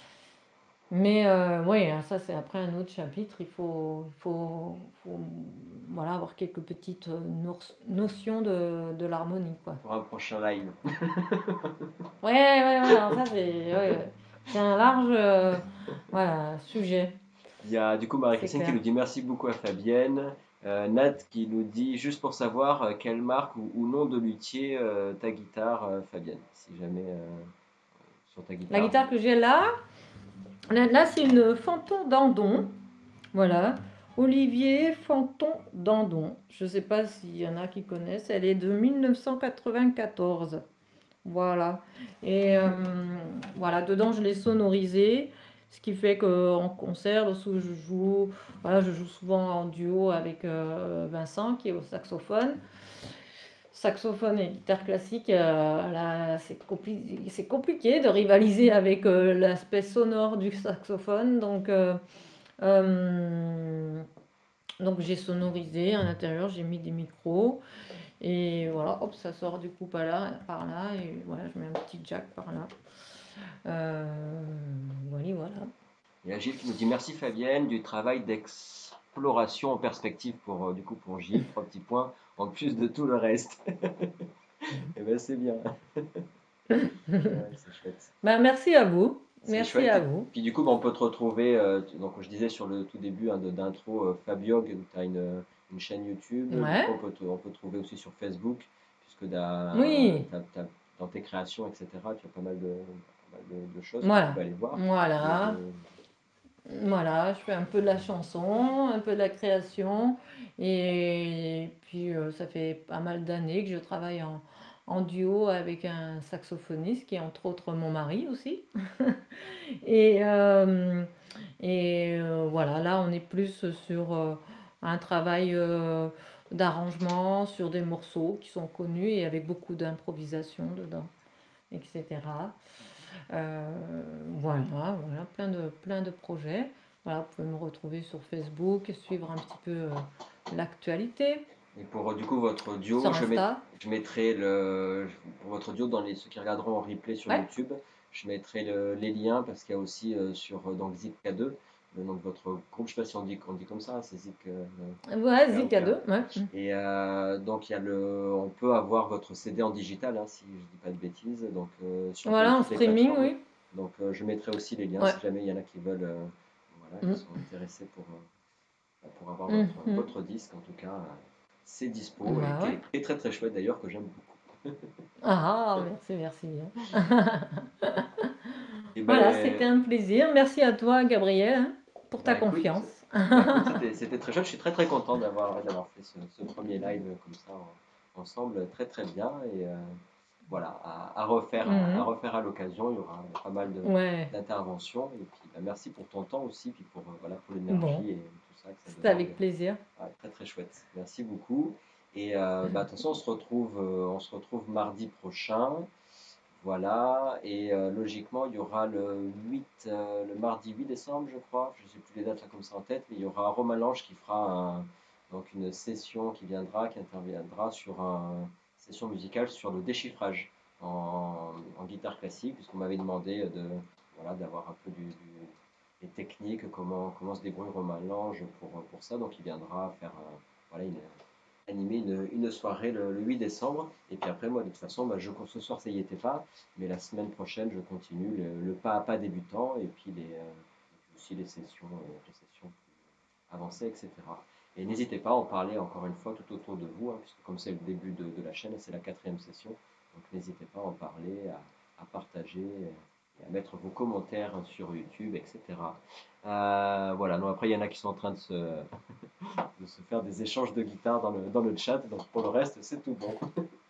Mais euh, oui, hein, ça c'est après un autre chapitre. Il faut, il faut, faut, voilà, avoir quelques petites euh, nour- notions de, de l'harmonie, quoi. Pour un prochain live. Ouais, ouais, ouais, alors ça c'est ouais, ouais. C'est un large euh, voilà, sujet, Il y a du coup c'est Marie-Christine qui clair. nous dit merci beaucoup à Fabienne. Euh, Nat qui nous dit juste pour savoir euh, quelle marque ou, ou nom de luthier euh, ta guitare, euh, Fabienne, si jamais euh, sur ta La guitare. guitare que j'ai là, là, là, c'est une Fanton Dandon. Voilà. Olivier Fanton Dandon. Je ne sais pas s'il y en a qui connaissent. Elle est de mille neuf cent quatre-vingt-quatorze. Voilà. Et euh, voilà, dedans, je l'ai sonorisée. Ce qui fait qu'en concert, lorsque je joue, voilà, je joue souvent en duo avec euh, Vincent qui est au saxophone. Saxophone et guitare classique, euh, là, c'est compli- c'est compliqué de rivaliser avec euh, l'aspect sonore du saxophone. Donc, euh, euh, donc j'ai sonorisé à l'intérieur, j'ai mis des micros. Et voilà, hop, ça sort du coup par là, par là. Et voilà, je mets un petit jack par là. Euh, voilà, voilà. Il y a Gilles qui nous dit merci Fabienne du travail d'exploration en perspective pour euh, du coup pour Gilles, trois petits points en plus de tout le reste. Et ben c'est bien. Ouais, c'est chouette. Ben, merci à vous. C'est Merci chouette. à Et vous. puis du coup, bah, on peut te retrouver, euh, tu- donc je disais sur le tout début hein, de- d'intro, euh, Fabiog, tu as une, une chaîne YouTube. Du Ouais. coup, on peut te, on peut te trouver aussi sur Facebook, puisque dans, Oui. t'as- t'as- dans tes créations, et cetera, tu as pas mal de, pas mal de, de choses que tu peux Voilà. aller voir. Et Voilà. de- Voilà, je fais un peu de la chanson, un peu de la création, et puis euh, ça fait pas mal d'années que je travaille en, en duo avec un saxophoniste qui est entre autres mon mari aussi. Et, euh, et euh, voilà, là on est plus sur euh, un travail euh, d'arrangement, sur des morceaux qui sont connus et avec beaucoup d'improvisation dedans, et cetera. Euh, voilà, voilà, plein de, plein de projets. Voilà, vous pouvez me retrouver sur Facebook, suivre un petit peu euh, l'actualité et pour euh, du coup votre duo, sur je, mets- Insta. je mettrai le, pour votre duo, dans les, ceux qui regarderont en replay sur Ouais, YouTube, je mettrai le- les liens parce qu'il y a aussi euh, sur euh, donc Zik K deux, le nom de votre groupe, je sais pas si on dit, on dit comme ça, c'est Zik. euh, ouais, Zika K O K. deux, ouais. Et euh, donc, il y a le, on peut avoir votre C D en digital, hein, si je dis pas de bêtises, donc euh, sur un peu Voilà, en toutes les streaming, plateformes. oui. Donc, euh, je mettrai aussi les liens Ouais. si jamais il y en a qui veulent, euh, voilà, qui Mm. sont intéressés pour, euh, pour avoir votre, Mhm. votre disque. En tout cas, euh, c'est dispo et Bah qui ouais. est, qui est très très chouette d'ailleurs, que j'aime beaucoup. Ah, merci, merci. Et Voilà, c'était ben, un plaisir. Merci à toi, Gabriel, hein, pour ta bah écoute, confiance. bah écoute, c'était c'était très chouette. Je suis très très content d'avoir d'avoir fait ce, ce premier live comme ça en- ensemble, très très bien. Et, euh, voilà, à, à refaire à, à Mhm. refaire à l'occasion. Il y aura pas mal de- Ouais, d'interventions. Et puis bah, merci pour ton temps aussi, puis pour, euh, voilà, pour bon, l'énergie et tout ça que ça c'était demande. avec plaisir. Ouais, très très chouette. Merci beaucoup. Et euh, bah, de toute façon, on se retrouve, euh, on se retrouve mardi prochain. Voilà, et euh, logiquement, il y aura le huit, euh, le mardi huit décembre, je crois, je ne sais plus les dates là comme ça en tête, mais il y aura Romain Lange qui fera un- donc une session qui viendra, qui interviendra sur un- une session musicale sur le déchiffrage en, en guitare classique, puisqu'on m'avait demandé de, voilà, d'avoir un peu du, du- des techniques, comment, comment se débrouille Romain Lange pour, pour ça, donc il viendra faire un- voilà, une, animer une, une soirée le, le huit décembre. Et puis après, moi, de toute façon, bah, je, ce soir, ça y était pas. Mais la semaine prochaine, je continue le, le pas à pas débutant et puis les, euh, aussi les sessions, euh, les sessions plus avancées, et cetera. Et n'hésitez pas à en parler encore une fois tout autour de vous, hein, puisque comme c'est le début de, de la chaîne, c'est la quatrième session. Donc n'hésitez pas à en parler, à, à partager et à mettre vos commentaires sur YouTube, et cetera. Euh, voilà, non, après il y en a qui sont en train de se, de se faire des échanges de guitare dans le, dans le chat. Donc pour le reste, c'est tout bon.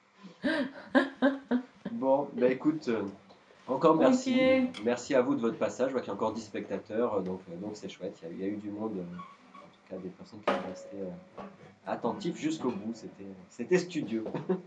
Bon, bah écoute, euh, encore Ok. merci. Merci à vous de votre passage. Je vois qu'il y a encore dix spectateurs, euh, donc euh, donc c'est chouette. Il y, a, il y a eu du monde, euh, en tout cas des personnes qui sont restées euh, attentives jusqu'au bout. C'était c'était studieux.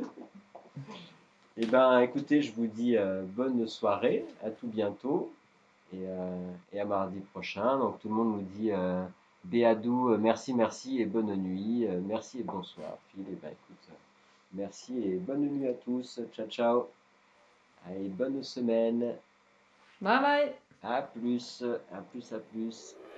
Et ben écoutez, je vous dis euh, bonne soirée, à tout bientôt et, euh, et à mardi prochain. Donc tout le monde nous dit euh, Béadou, euh, merci, merci et bonne nuit. Euh, merci et bonsoir. Phil, et ben écoute. euh, Merci et bonne nuit à tous. Ciao, ciao. Allez, bonne semaine. Bye bye. À plus. À plus, à plus.